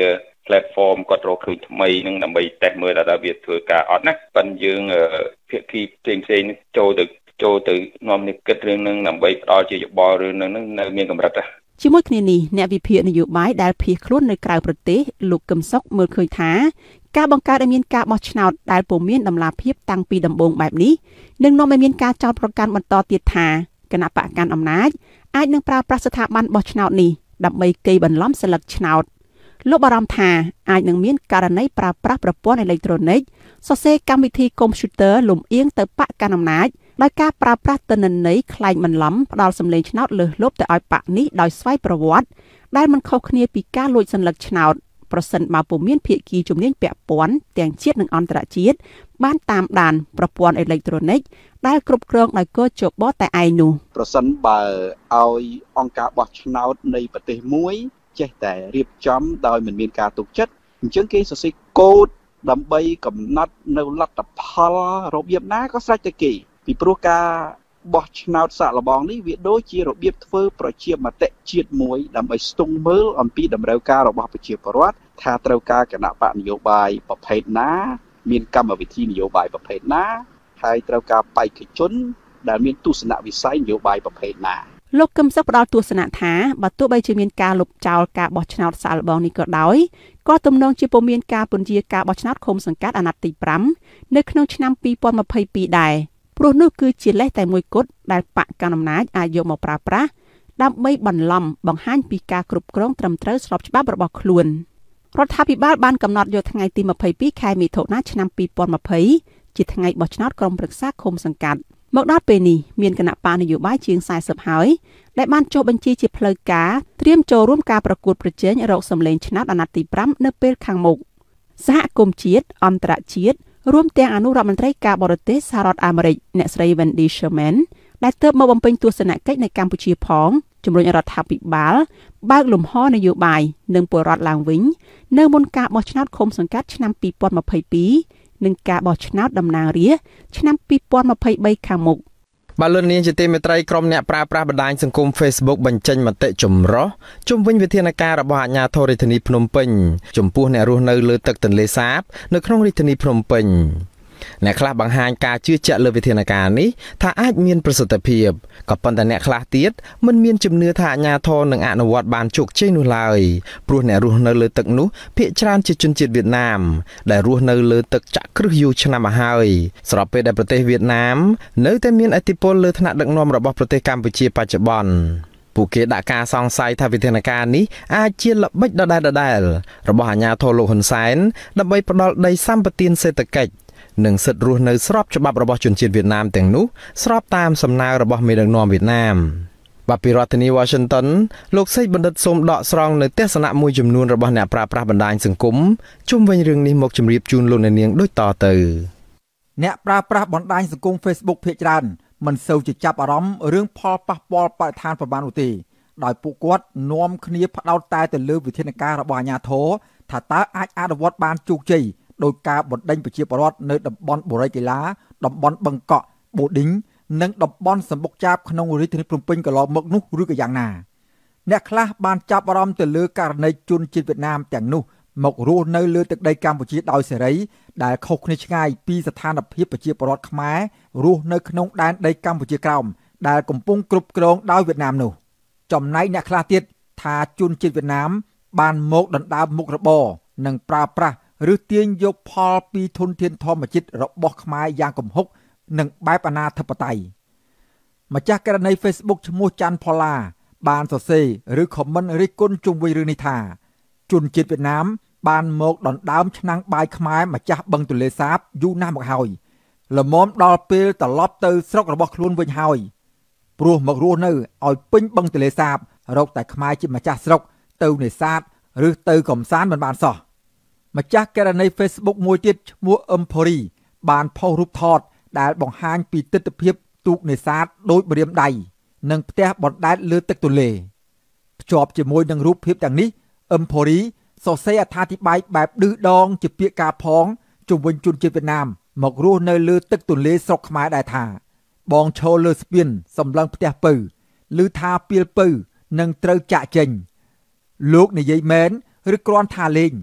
platform គាត់រកឃើញថ្មីនឹងដើម្បីតេស្តមើលថាវាធ្វើការអត់ណាប៉ុន្តែយើងភាគីផ្សេងផ្សេងចូលទៅចូលទៅនាំនេះគិតរឿងនឹងដើម្បីផ្ដល់ជាយោបល់រឿងនឹងនៅមានកម្រិតដែរជាមួយគ្នានេះអ្នកវិភាគនយោបាយដែលភៀសខ្លួននៅក្រៅប្រទេសលោកកឹមសុខមើលឃើញថាការបង្កើតឲ្យមានការបោះឆ្នោតដែលពុំមានដំណាភាពតាំងពីដំបូងបែបនេះនឹងនាំឲ្យមានការចោទប្រកាន់បន្តទៀតថាគណៈបកកាន់អំណាចអាចនឹងប្រើប្រាស់ស្ថាប័នបោះឆ្នោតនេះដើម្បីកេរបន្លំសិលឹកឆ្នោតលោកបារម្ភថាអាចនឹងមានករណីប្រើប្រាស់ប្រព័ន្ធអេឡិចត្រូនិកសរសេរកម្មវិធីកុំព្យូទ័រលំអៀងទៅបកកាន់អំណាចដោយការប្រើប្រាស់ទិន្នន័យខ្លែងបន្លំផ្ដាល់សម្លេងឆ្នោតលើសលប់ទៅឲ្យបកនេះដោយស្វ័យប្រវត្តិដែលមិនខុសគ្នាពីការលួចសัญลักษณ์ឆ្នោតប្រសិនបើពុំមានភាគីជំនាញពាក់ព័ន្ធទាំងជាតិនិងអន្តរជាតិបានតាមដានប្រព័ន្ធអេឡិចត្រូនិកដែលគ្រប់គ្រងដោយកោជបតែឯងនោះប្រសិនបើឲ្យអង្គការបោះឆ្នោតនៃប្រទេសមួយចេះតែរៀបចំដោយមិនមានការទុកចិត្តអញ្ចឹងគេសរសេរកូដដើម្បីកំណត់នៅលទ្ធផលរបៀបណាក៏ស្រេចតែគេពីព្រោះការបោះឆ្នោតសាកល្បងនេះវាដូចជារបៀបធ្វើប្រជាមតិជាតិមួយដើម្បីស្ទង់មើលអំពីតម្រូវការរបស់ប្រជាពលរដ្ឋថាត្រូវការគណៈបកនយោបាយប្រភេទណាមានកម្មវិធីនយោបាយប្រភេទណាហើយត្រូវការបេក្ខជនដែលមានទស្សនវិស័យនយោបាយប្រភេទណាលោកកឹមសុខផ្ដល់ទស្សនៈថាបើទោះបីជាមានការលុបចោលការបោះឆ្នោតសាកល្បងនេះក៏ដោយក៏ទំនងជាពុំមានការពន្យាការបោះឆ្នោតឃុំសង្កាត់អាណត្តិទីប្រាំនៅក្នុងឆ្នាំពីរពាន់ម្ភៃពីរដែរព្រោះនោះគឺជាលេសតែមួយគត់ដែលបកកណ្ដាលអំណាចអាចយកមកប្រើប្រាស់ដើម្បីបន្លំបង្ហាញពីការគ្រប់គ្រងត្រឹមត្រូវស្របច្បាប់របស់ខ្លួនរដ្ឋាភិបាលបានកំណត់យកថ្ងៃទីម្ភៃពីរខែមិថុនាឆ្នាំពីរពាន់ម្ភៃជាថ្ងៃបោះឆ្នោតក្រុមប្រឹក្សាឃុំសង្កាត់មកដល់ពេលនេះមានគណៈបកនយោបាយជាងสี่สิบហើយដែលបានចុះបញ្ជីជាផ្លូវការត្រៀមចូលរួមការប្រកួតប្រជែងរកសម្លេងឆ្នោតអាណត្តិទីប្រាំនៅពេលខាងមុខសហគមន៍ជាតិអន្តរជាតិរួមទាំងអនុរដ្ឋមន្ត្រីការបរទេសសហរដ្ឋអាមេរិកអ្នកស្រី Wendy Sherman ដែលទើបមកបំពេញទស្សនកិច្ចនៅកម្ពុជាផងជំរុញរដ្ឋាភិបាលបើកលំហនយោបាយនិងពលរដ្ឋឡើងវិញនៅមុនការបោះឆ្នោតឃុំសង្កាត់ឆ្នាំពីរពាន់ម្ភៃពីរនិងការបោះឆ្នោតតំណាងរាស្ត្រឆ្នាំពីរពាន់ម្ភៃបីខាងមុខបាទលោកនាងជាទីមេត្រីក្រុមអ្នកប្រើប្រាស់បណ្ដាញសង្គម Facebook បញ្ចេញមតិចម្រុះជុំវិញវិធានការរបស់អាជ្ញាធររាជធានីភ្នំពេញចំពោះអ្នករស់នៅលើទឹកទន្លេសាបនៅក្នុងរាជធានីភ្នំពេញអ្នកខ្លះបង្ហាញការជឿជាក់លើវិធានការនេះថាអាចមានប្រសិទ្ធភាពក៏ប៉ុន្តែអ្នកខ្លះទៀតមិនមានជំនឿថាអាជ្ញាធរនឹងអនុវត្តបានជោគជ័យនោះឡើយព្រោះអ្នករស់នៅលើទឹកនោះភាគច្រើនជាជនជាតិវៀតណាមដែលរស់នៅលើទឹកចាក់គ្រឹះយូរឆ្នាំមកហើយស្របពេលដែលប្រទេសវៀតណាមនៅតែមានឥទ្ធិពលលើថ្នាក់ដឹកនាំរបស់ប្រទេសកម្ពុជាបច្ចុប្បន្នពួកគេដាក់ការសង្ស័យថាវិធានការនេះអាចជាល្បិចដដែលៗរបស់អាជ្ញាធរលោកហ៊ុនសែនដើម្បីផ្ដាល់ដីសម្បត្តិសេដ្ឋកិច្ចនិងសិទ្ធិរស់នៅស្របច្បាប់របស់ជនជាតិវៀតណាមទាំងនោះស្របតាមសំណើរបស់មេដឹកនាំវៀតណាមបាទពីរដ្ឋធានី Washington លោកសេចបណ្ឌិតសូមដកស្រង់នៅទស្សនៈមួយចំនួនរបស់អ្នកប្រើប្រាស់បណ្ដាញសង្គមជុំវិញរឿងនេះមកជម្រាបជូនលោកអ្នកនាងដូចតទៅអ្នកប្រើប្រាស់បណ្ដាញសង្គម Facebook ភាគច្រើនមិនសូវជាចាប់អារម្មណ៍រឿងផលប៉ះពាល់បរិស្ថានប្រមាណនោះទេដោយពួកគាត់នាំគ្នាផ្ដោតតែទៅលើវិធានការរបស់អាជ្ញាធរថាតើអាចអនុវត្តបានជោគជ័យដោយការបណ្ដេញប្រជាពលរដ្ឋនៅតំបន់បូរីកីឡាតំបន់បឹងកក់បូឌីងនិងតំបន់សម្បុកចាបក្នុងរាជធានីភ្នំពេញកន្លងមកនោះឬក៏យ៉ាងណាអ្នកខ្លះបានចាប់អារម្មណ៍ទៅលើករណីជនជាតិវៀតណាមទាំងនោះមករស់នៅលើទឹកដីកម្ពុជាដោយសេរីដែលខុសគ្នាឆ្ងាយពីស្ថានភាពប្រជាពលរដ្ឋខ្មែររស់នៅក្នុងដែនដីកម្ពុជាក្រោមដែលកំពុងគ្រប់គ្រងដោយវៀតណាមនោះចំណែកអ្នកខ្លះទៀតថាជនជាតិវៀតណាមបានមកដណ្ដើមមុខរបរនិងប្រើប្រាស់ឬទាញយកផលពីធនធានធម្មជាតិរបស់ខ្មែរយ៉ាងគំហុកនិងបែបអនាធិបតេយ្យម្ចាស់ករណី Facebook ឈ្មោះច័ន្ទផល្លាបានសរសេរឬ comment រិះគន់ជុំវិញរឿងនេះថាជនជាតិវៀតណាមបានមកដណ្ដើមឆ្នាំងបាយខ្មែរម្ចាស់បឹងទន្លេសាបយូរណាស់មកហើយល្មមដល់ពេលត្រឡប់ទៅស្រុករបស់ខ្លួនវិញហើយព្រោះមករស់នៅឲ្យពេញបឹងទន្លេសាបរកតែខ្មែរជាម្ចាស់ស្រុកទៅនេសាទឬទៅកំសាន្តមិនបានសោះម្ចាស់ករណី Facebook មួយទៀតឈ្មោះអឹមផូរីបានផុសរូបថតដែលបង្ហាញពីទិដ្ឋភាពទូកនេសាទដោយម្រាមដៃនិងផ្ទះបណ្ដែតលើទឹកទន្លេភ្ជាប់ជាមួយនឹងរូបភាពទាំងនេះអឹមផូរីសរសេរអត្ថាធិប្បាយបែបឌឺដងជាពាក្យការផងជុំវិញជនជាតិវៀតណាមមករស់នៅលើទឹកទន្លេស្រុកខ្មែរដែរថាបងឈរលើស្ពានសម្លឹងផ្ទះពៅឬថាពីលពៅនឹងត្រូវចាក់ចេញលោកនិយាយមែនឬគ្រាន់ថាលេង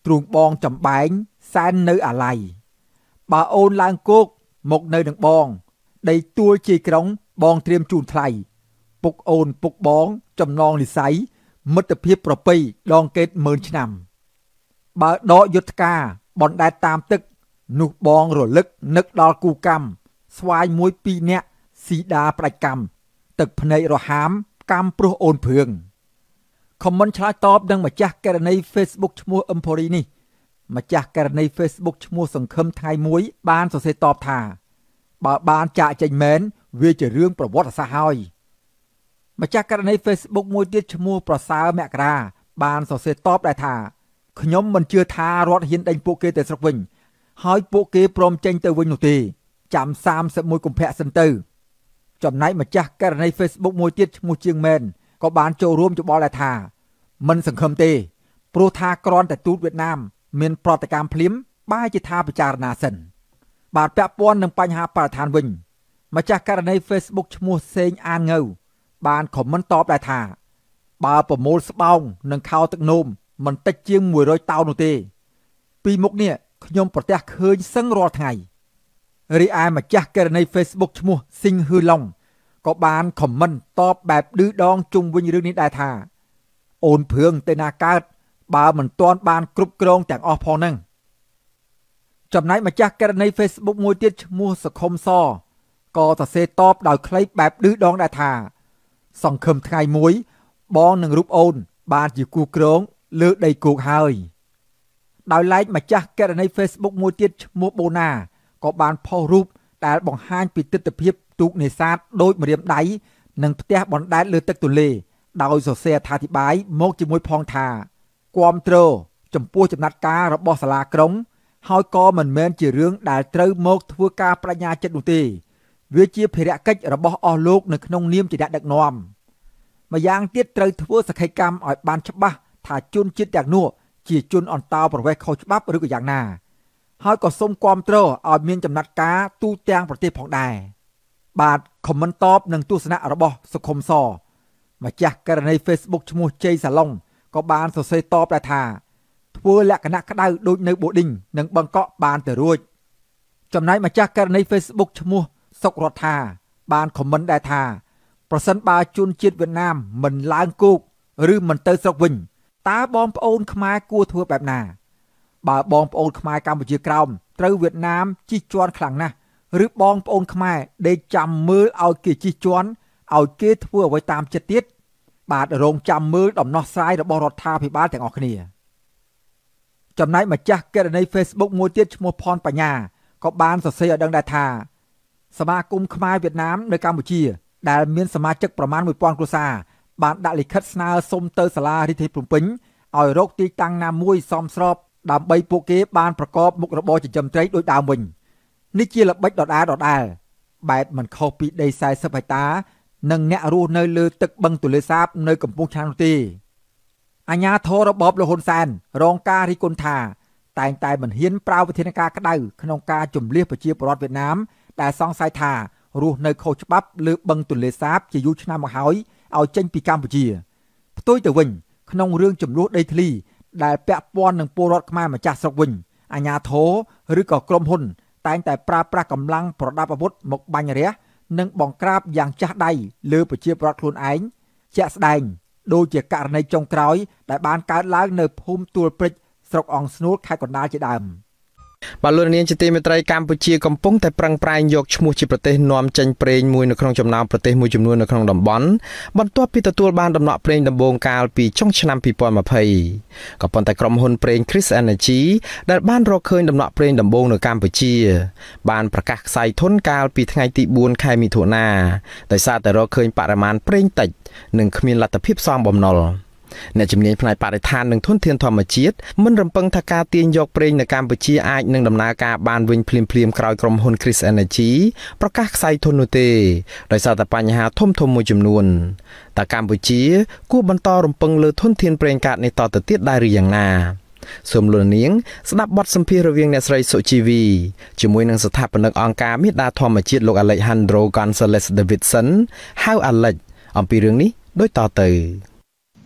ទ្រូងបងចំបែងសែននៅអាឡ័យបើអូនឡើងគោកមកនៅនឹងបងដីទួលជាក្រុងបងត្រៀមជូនថ្លៃពុកអូនពុកបងចំណងនិស័យមិត្តភាពប្រពៃដងកេតម៉ឺនឆ្នាំបើដកយុទ្ធការបណ្ដែតតាមទឹកនោះបងរលឹកនឹកដល់គូកម្មស្វាយមួយពីរនាក់ស៊ីដាផ្ដាច់កម្មទឹកភ្នែករហាមកម្មព្រោះអូនភឿងខមមិនឆ្លើយតបនឹងម្ចាស់ករណី Facebook ឈ្មោះអឹមផូរីនេះម្ចាស់ករណី Facebook ឈ្មោះសង្ឃឹមថ្ងៃមួយបានសរសេរតបថាបើបានចាក់ចេញមែនវាជារឿងប្រវត្តិសាស្ត្រហើយម្ចាស់ករណី Facebook មួយទៀតឈ្មោះប្រសើរមករាបានសរសេរតបដែរថាខ្ញុំមិនជឿថារដ្ឋហ៊ានដេញពួកគេទៅស្រុកវិញហើយពួកគេព្រមចេញទៅវិញនោះទេចាំសាមសិបមួយកុម្ភៈសិនទៅចំណែកម្ចាស់ករណី Facebook មួយទៀតឈ្មោះជាងមែនក៏បានចូលរួមយោបល់ដែរថាមិនសង្ឃឹមទេព្រោះថាគ្រាន់តែទូតវៀតណាមមានប្រតិកម្មភ្លាមបែរជាថាពិចារណាសិនបាទពាក់ព័ន្ធនឹងបញ្ហាបរិស្ថានវិញម្ចាស់ករណី Facebook ឈ្មោះសេងអានងៅបានខមមិនតបដែរថាបើប្រមូលស្បោងនិងខោទឹកនោមមិនតិចជាងមួយរយតោននោះទេពីមុខនេះខ្ញុំប្រទះឃើញសឹងរាល់ថ្ងៃរីឯម្ចាស់ករណី Facebook ឈ្មោះស៊ីងហ៊ឺឡុងក៏បានខមមិនតបបែបឌឺដងជុំវិញរឿងនេះដែរថាអូនភឿងទៅណាកើតបើមិនទាន់បានគ្រប់គ្រងទាំងអស់ផងហ្នឹងចំណែកម្ចាស់ករណី Facebook មួយទៀតឈ្មោះសខុមសក៏សរសេរតបដោយខ្លីបែបឌឺដងដែរថាសង្ឃឹមថ្ងៃមួយបងនឹងរូបអូនបានជាគូក្រងលើដីគោកហើយដោយឡែកម្ចាស់ករណី Facebook មួយទៀតឈ្មោះបូណាក៏បានផុសរូបដែលបង្ហាញពីទិដ្ឋភាពទូកនេសាទដូចម្រាមដៃនិងផ្ទះបណ្ដែតលើទឹកទន្លេដោយសរសេរអត្ថាធិប្បាយមកជាមួយផងថាគាំទ្រចំពោះចំណាត់ការរបស់សាលាក្រុងហើយក៏មិនមែនជារឿងដែលត្រូវមកធ្វើការបដិញ្ញាចិត្តនោះទេវាជាភារកិច្ចរបស់អស់លោកនៅក្នុងនាមជាអ្នកដឹកនាំម្យ៉ាងទៀតត្រូវធ្វើសក្ខីកម្មឲ្យបានច្បាស់ថាជនជាតិទាំងនោះជាជនអន្តោប្រវេសន៍ខុសច្បាប់ឬក៏យ៉ាងណាហើយក៏សូមគាំទ្រឲ្យមានចំណាត់ការទូទាំងប្រទេសផងដែរបាទខមមិនតបនឹងទស្សនៈរបស់សុខុមសម្ចាស់ករណី Facebook ឈ្មោះជ័យសាឡុងក៏បានសរសេរតបដែរថាធ្វើលក្ខណៈក្តៅដូចនៅបូឌីងនិងបង្កក់បានទៅរួចចំណែកម្ចាស់ករណី Facebook ឈ្មោះសុករដ្ឋាបានខមមិនដែរថាប្រសិនបើជនជាតិវៀតណាមមិនឡើងគោកឬមិនទៅស្រុកវិញតើបងប្អូនខ្មែរគួរធ្វើបែបណាបើបងប្អូនខ្មែរកម្ពុជាក្រោមត្រូវវៀតណាមជិះជាន់ខ្លាំងណាស់ឬបងប្អូនខ្មែរដេកចាំមើលឲ្យគេជិះជាន់ឲ្យគេធ្វើអ្វីតាមចិត្តទៀតបាទរងចាំមើលដំណោះស្រាយរបស់រដ្ឋាភិបាលទាំងអស់គ្នាចំណែកម្ចាស់ករណី Facebook មួយទៀតឈ្មោះផនបញ្ញាក៏បានសរសេរឲ្យដឹងដែរថាសមាគមខ្មែរវៀតណាមនៅកម្ពុជាដែលមានសមាជិកប្រមាណមួយពាន់គ្រួសារបានដាក់លិខិតស្នើសុំទៅសាលារាជធានីភ្នំពេញឲ្យរកទីតាំងណាមួយសមស្របដើម្បីពួកគេបានប្រកបមុខរបរចិញ្ចឹមត្រីដូចដើមវិញនេះជាល្បិចដដែលដដែលបែបមិនខុសពីដីសែសិបហិកតានិងអ្នករស់នៅលើទឹកបឹងទន្លេសាបនៅកំពង់ឆ្នាំងនោះទេអាជ្ញាធររបបលហ៊ុនសែនរងការរិះគន់ថាតែងតែមិនហ៊ានប្រើវិធានការក្តៅក្នុងការជំលះប្រជាពលរដ្ឋវៀតណាមដែលសង្ស័យថារស់នៅខុសច្បាប់លើបឹងទន្លេសាបជាយូរឆ្នាំមកហើយឲ្យចេញពីកម្ពុជាផ្ទុយទៅវិញក្នុងរឿងចំនួនដីធ្លីដែលពាក់ព័ន្ធនឹងពលរដ្ឋខ្មែរម្ចាស់ស្រុកវិញអាជ្ញាធរឬក៏ក្រុមហ៊ុនតែងតែប្រើប្រាស់កម្លាំងប្រដាប់អាវុធមកបាញ់រះនិងបង្ក្រាបយ៉ាងចាស់ដៃលើប្រជាពលរដ្ឋខ្លួនឯងជាក់ស្ដែងដូចជាករណីចុងក្រោយដែលបានកើតឡើងនៅភូមិទួលព្រិចស្រុកអង្គស្នួលខេត្តកណ្ដាលជាដើមបាទលោកនាងជាទីមេត្រីកម្ពុជាកំពុងតែប្រឹងប្រែងយកឈ្មោះជាប្រទេសនាំចេញប្រេងមួយនៅក្នុងចំណោមប្រទេសមួយចំនួននៅក្នុងតំបន់បន្ទាប់ពីទទួលបានដំណក់ប្រេងដំបូងកាលពីចុងឆ្នាំពីរពាន់ยี่สิบក៏ប៉ុន្តែក្រុមហ៊ុនប្រេង Chris Energy ដែលបានរកឃើញដំណក់ប្រេងដំបូងនៅកម្ពុជាបានប្រកាសខ្សែធនកាលពីថ្ងៃទីបួនខែមិថុនាដោយសារតែរកឃើញបរិមាណប្រេងតិចនិងគ្មានលទ្ធភាពសមបំណុលអ្នកជំនាញផ្នែកបរិស្ថាននិងធនធានធម្មជាតិមិនរំពឹងថាការទាញយកប្រេងនៅកម្ពុជាអាចនឹងដំណើរការបានវិញភ្លាមៗក្រោយក្រុមហ៊ុន Chris Energy ប្រកាសខ្សែធននោះទេដោយសារតែបញ្ហាធំៗមួយចំនួនតើកម្ពុជាគួរបន្តរំពឹងលើធនធានប្រេងកាតនេះតទៅទៀតដែរឬយ៉ាងណាសូមលោកនាងស្ដាប់បទសម្ភាសន៍រវាងអ្នកស្រីសុជីវីជាមួយនឹងស្ថាបនិកអង្គការមេដាធម្មជាតិលោក Alejandro Gonzalez Davidson ហៅ Alex អំពីរឿងនេះដូចតទៅ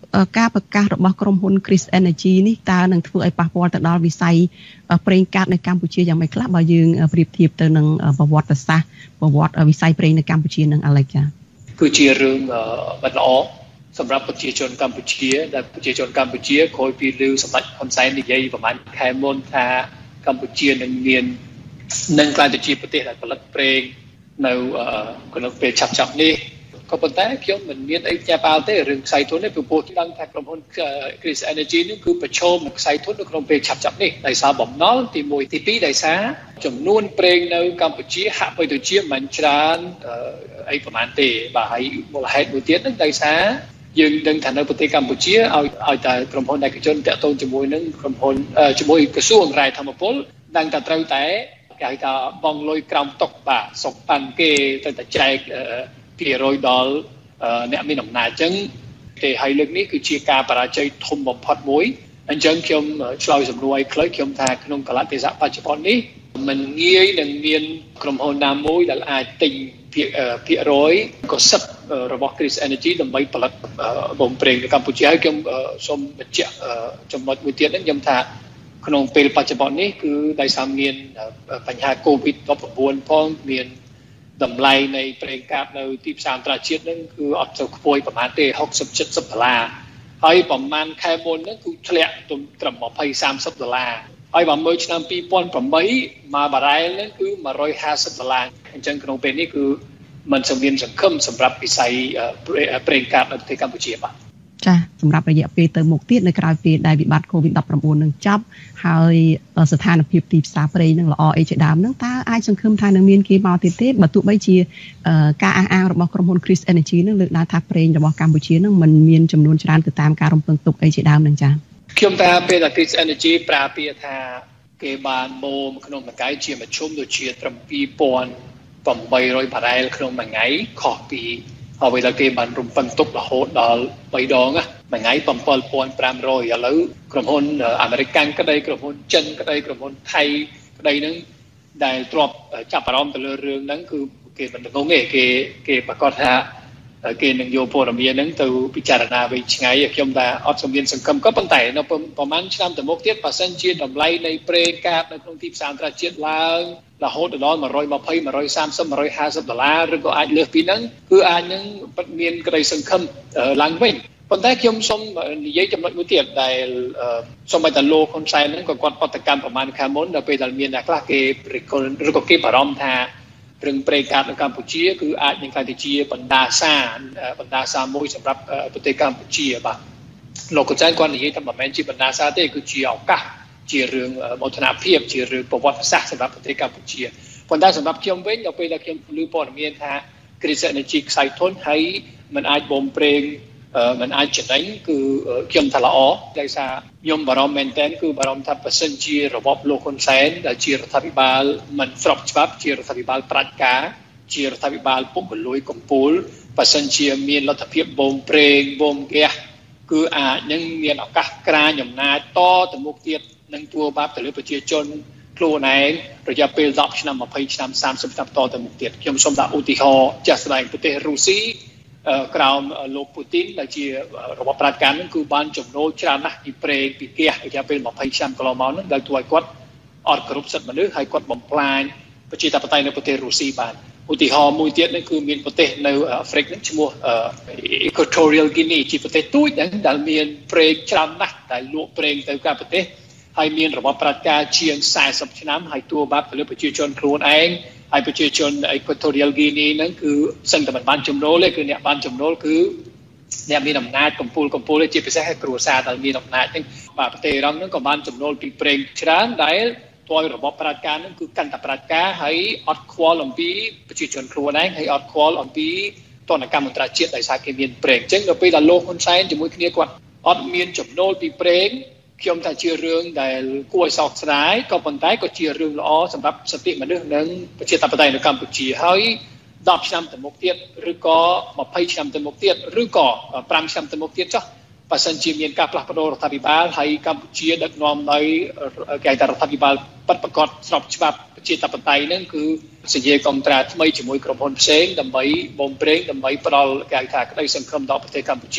ការប្រកាសរបស់ក្រុមហ៊ុន Chris Energy នេះតើនឹងធ្វើឲ្យប៉ះពាល់ទៅដល់វិស័យប្រេងកាតនៅកម្ពុជាយ៉ាងម៉េចខ្លះបើយើងប្រៀបធៀបទៅនឹងប្រវត្តិសាស្ត្រប្រវត្តិវិស័យប្រេងនៅកម្ពុជានឹងអាឡិចចាគឺជារឿងមិនល្អសម្រាប់ប្រជាជនកម្ពុជាដែលប្រជាជនកម្ពុជាក្រោយពីលើសម្ដេចហ៊ុនសែននិយាយប្រហែលខែមុនថាកម្ពុជានឹងមាននឹងក្លាយទៅជាប្រទេសដែលផលិតប្រេងនៅក្នុងពេលឆាប់ៗនេះក៏ប៉ុន្តែខ្ញុំមិនមានអីផ្ញើផ្អើលទេរឿងខ្សែធននេះពីព្រោះដឹងថាក្រុមហ៊ុន Chris Energy នេះគឺប្រឈមនឹងខ្សែធននៅក្នុងពេលឆាប់ៗនេះដោយសារបំណុលទីមួយទីពីរដោយសារចំនួនប្រេងនៅកម្ពុជាហាក់បីដូចជាមិនច្រើនអីប្រហែលទេបាទហើយមូលហេតុមួយទៀតហ្នឹងដោយសារយើងដឹងថានៅប្រទេសកម្ពុជាឲ្យឲ្យតែក្រុមហ៊ុនឯកជនតាក់ទងជាមួយនឹងក្រុមហ៊ុនជាមួយក្រសួងរាយធម្មពលដឹងតែត្រូវតែគេហៅថាបងលុយក្រោមតុកបាទសុកប៉ាន់គេទៅតែចែកពីរយដល់អ្នកមានអំណាចអញ្ចឹងទេហើយលើកនេះគឺជាការបរាជ័យធំបំផុតមួយអញ្ចឹងខ្ញុំឆ្លើយសំណួរឲ្យខ្លីខ្ញុំថាក្នុងកលៈទេសៈបច្ចុប្បន្ននេះมันងាយនឹងមានក្រុមហ៊ុនណាមួយដែលអាចទិញភាគភាគរយក៏សិបរបស់ Chris Energy ដើម្បីផលិតបំប្រេងនៅកម្ពុជាហើយខ្ញុំសូមបញ្ជាក់ចំណុចមួយទៀតហ្នឹងខ្ញុំថាក្នុងពេលបច្ចុប្បន្ននេះគឺដោយសារមានបញ្ហា COVID ដប់ប្រាំបួន ផងមានតម្លៃនៃប្រេងកាតនៅទីផ្សារអន្តរជាតិហ្នឹងគឺអត់ទៅខ្ពស់ប្រហែលទេហុកសិប เจ็ดสิบដុល្លារហើយប្រហែលខែមុនហ្នឹងគឺធ្លាក់ទៅត្រឹមยี่สิบ สามสิบដុល្លារហើយបើមើលឆ្នាំពីរពាន់ប្រាំបីមួយបារ៉ែលហ្នឹងគឺmột trămห้าสิบដុល្លារអញ្ចឹងក្នុងពេលនេះគឺมันសង្វៀនសង្ឃឹមសម្រាប់វិស័យប្រេងកាតនៅប្រទេសកម្ពុជាបាទចាសម្រាប់រយៈពេលទៅមុខទៀតនៅក្រៅពេលដែលវិបត្តិ COVID ដប់ប្រាំបួន នឹងចប់ហើយស្ថានភាពទីផ្សារប្រេងនឹងល្អអីជាដើមនឹងតើអាចសង្ឃឹមថានឹងមានគេមកទៀតទេបើទោះបីជាការអះអាងរបស់ក្រុមហ៊ុន Chris Energy នឹងលើកឡើងថាប្រេងរបស់កម្ពុជានឹងមិនមានចំនួនច្រើនទៅតាមការរំពឹងទុកអីជាដើមនឹងចាខ្ញុំថាពេលដែល Chris Energy ប្រើពាក្យថាគេបានម៉ូក្នុងមួយថ្ងៃជាមធ្យមដូចជាត្រឹមពីរពាន់ប្រាំបីរយបារ៉ែលក្នុងមួយថ្ងៃខុសពីអ្វីដែលគេបានរំពឹងទុករហូតដល់បីដងមួយថ្ងៃbảy nghìn năm trămឥឡូវក្រុមហ៊ុនអាមេរិកកាំងក្តីក្រុមហ៊ុនចិនក្តីក្រុមហ៊ុនថៃក្តីហ្នឹងដែលទ្របចាប់អារម្មណ៍ទៅលើរឿងហ្នឹងគឺគេមិនងងទេគេគេប្រកាសថាគេនឹងយកព័ត៌មានហ្នឹងទៅពិចារណាវិញឆ្ងាយខ្ញុំថាអត់មានសង្ឃឹមក៏ប៉ុន្តែនៅប្រហែលឆ្នាំទៅមុខទៀតបើសិនជាតម្លៃនៃប្រេងកាតនៅក្នុងទីផ្សារអន្តរជាតិឡើងរហូតដល់một trăm hai mươi, một trăm ba mươi, một trămห้าสิบដុល្លារឬក៏អាចលើសពីហ្នឹងគឺអាចនឹងមានក្តីសង្ឃឹមឡើងវិញប៉ុន្តែខ្ញុំសូមនិយាយចំណុចមួយទៀតដែលសូមឲ្យតែលោកហ៊ុនសែនហ្នឹងក៏គាត់បដកម្មប្រមាណខែមុនដល់ពេលដែលមានអ្នកខ្លះគេឬក៏គេបារម្ភថារឿងប្រេងកាតនៅកម្ពុជាគឺអាចនឹងក្លាយទៅជាបណ្ដាសាបណ្ដាសាមួយសម្រាប់ប្រទេសកម្ពុជាបាទលោកហ៊ុនសែនគាត់និយាយថាមិនមែនជាបណ្ដាសាទេគឺជាឱកាសជារឿងមោទនភាពជារឿងប្រវត្តិសាស្ត្រសម្រាប់ប្រទេសកម្ពុជាប៉ុន្តែសម្រាប់ខ្ញុំវិញដល់ពេលដែលខ្ញុំឮព័ត៌មានថា Chris Energy ខ្សែធនហើយมันអាចបំប្រេងมันអាចចំណេញគឺខ្ញុំថាល្អដោយសារខ្ញុំបារម្ភមែនទែនគឺបារម្ភថាបើសិនជារបបលោកហ៊ុនសែនដែលជារដ្ឋាភិបាលមិនស្របច្បាប់ជារដ្ឋាភិបាលប្រជាការជារដ្ឋាភិបាលពុករលួយកំពូលបើសិនជាមានលទ្ធភាពបំប្រេងបំហ្គាសគឺអាចនឹងមានឱកាសក្រាញអំណាចតទៅមុខទៀតនឹងទួបាបទៅលើប្រជាជនខ្លួនឯងរយៈពេលដប់ឆ្នាំยี่สิบឆ្នាំសាមសិបឆ្នាំតទៅមុខទៀតខ្ញុំសូមដាក់ឧទាហរណ៍ចាស់ស្ដែងប្រទេសរុស្ស៊ីក្រោមលោកពូទីនដែលជារបបប្រជាការនឹងគឺបានចំណូលច្រើនណាស់ពីប្រេងពីហ្គាសរយៈពេលยี่สิบឆ្នាំកន្លងមកនឹងដែលធ្វើឲ្យគាត់អត់គ្រប់សិទ្ធិមនុស្សហើយគាត់បំផ្លាញប្រជាធិបតេយ្យនៅប្រទេសរុស្ស៊ីបានឧទាហរណ៍មួយទៀតនេះគឺមានប្រទេសនៅអាហ្វ្រិកនឹងឈ្មោះ Equatorial Guinea ជាប្រទេសទូចដែលមានប្រេងច្រើនណាស់ដែលលក់ប្រេងទៅក្រៅប្រទេសហើយមានរបបប្រជាការជាងสี่สิบឆ្នាំហើយទួបាបទៅលើប្រជាជនខ្លួនឯងហើយប្រជាជន Equatorial Guinea ហ្នឹងគឺសឹងតែមិនបានចំណូលទេគឺអ្នកបានចំណូលគឺអ្នកមានអំណាចកំពូលកំពូលជាពិសេសឲ្យគ្រួសារដែលមានអំណាចហ្នឹងបាទប្រទេសអ៊ីរ៉ង់ហ្នឹងក៏បានចំណូលពីប្រេងច្រើនដែលដោយរបបប្រជាការហ្នឹងគឺកាន់តែប្រជាការហើយអត់ខ្វល់អំពីប្រជាជនខ្លួនឯងហើយអត់ខ្វល់អំពីទណ្ឌកម្មអន្តរជាតិដោយសារគេមានប្រេងអញ្ចឹងដល់ពេលដែលលោកហ៊ុនសែនជាមួយគ្នាគាត់អត់មានចំណូលពីប្រេងខ្ញុំថាជារឿងដែលគួរឲ្យសោកស្ដាយក៏ប៉ុន្តែក៏ជារឿងល្អសម្រាប់សិទ្ធិមនុស្សនិងប្រជាធិបតេយ្យនៅកម្ពុជាហើយដប់ឆ្នាំទៅមុខទៀតឬក៏ยี่สิบឆ្នាំទៅមុខទៀតឬក៏ห้าឆ្នាំទៅមុខទៀតចុះបើសិនជាមានការផ្លាស់ប្ដូររដ្ឋាភិបាលហើយកម្ពុជាដឹកនាំដោយគេហៅថារដ្ឋាភិបាលបិទប្រកាសស្របច្បាប់ប្រជាធិបតេយ្យហ្នឹងគឺសញ្ញាកុងត្រាថ្មីជាមួយក្រុមហ៊ុនផ្សេងដើម្បីបំប្រេងដើម្បីផ្ដល់គេហៅថាក្តីសង្ឃឹមដល់ប្រទេសកម្ពុជា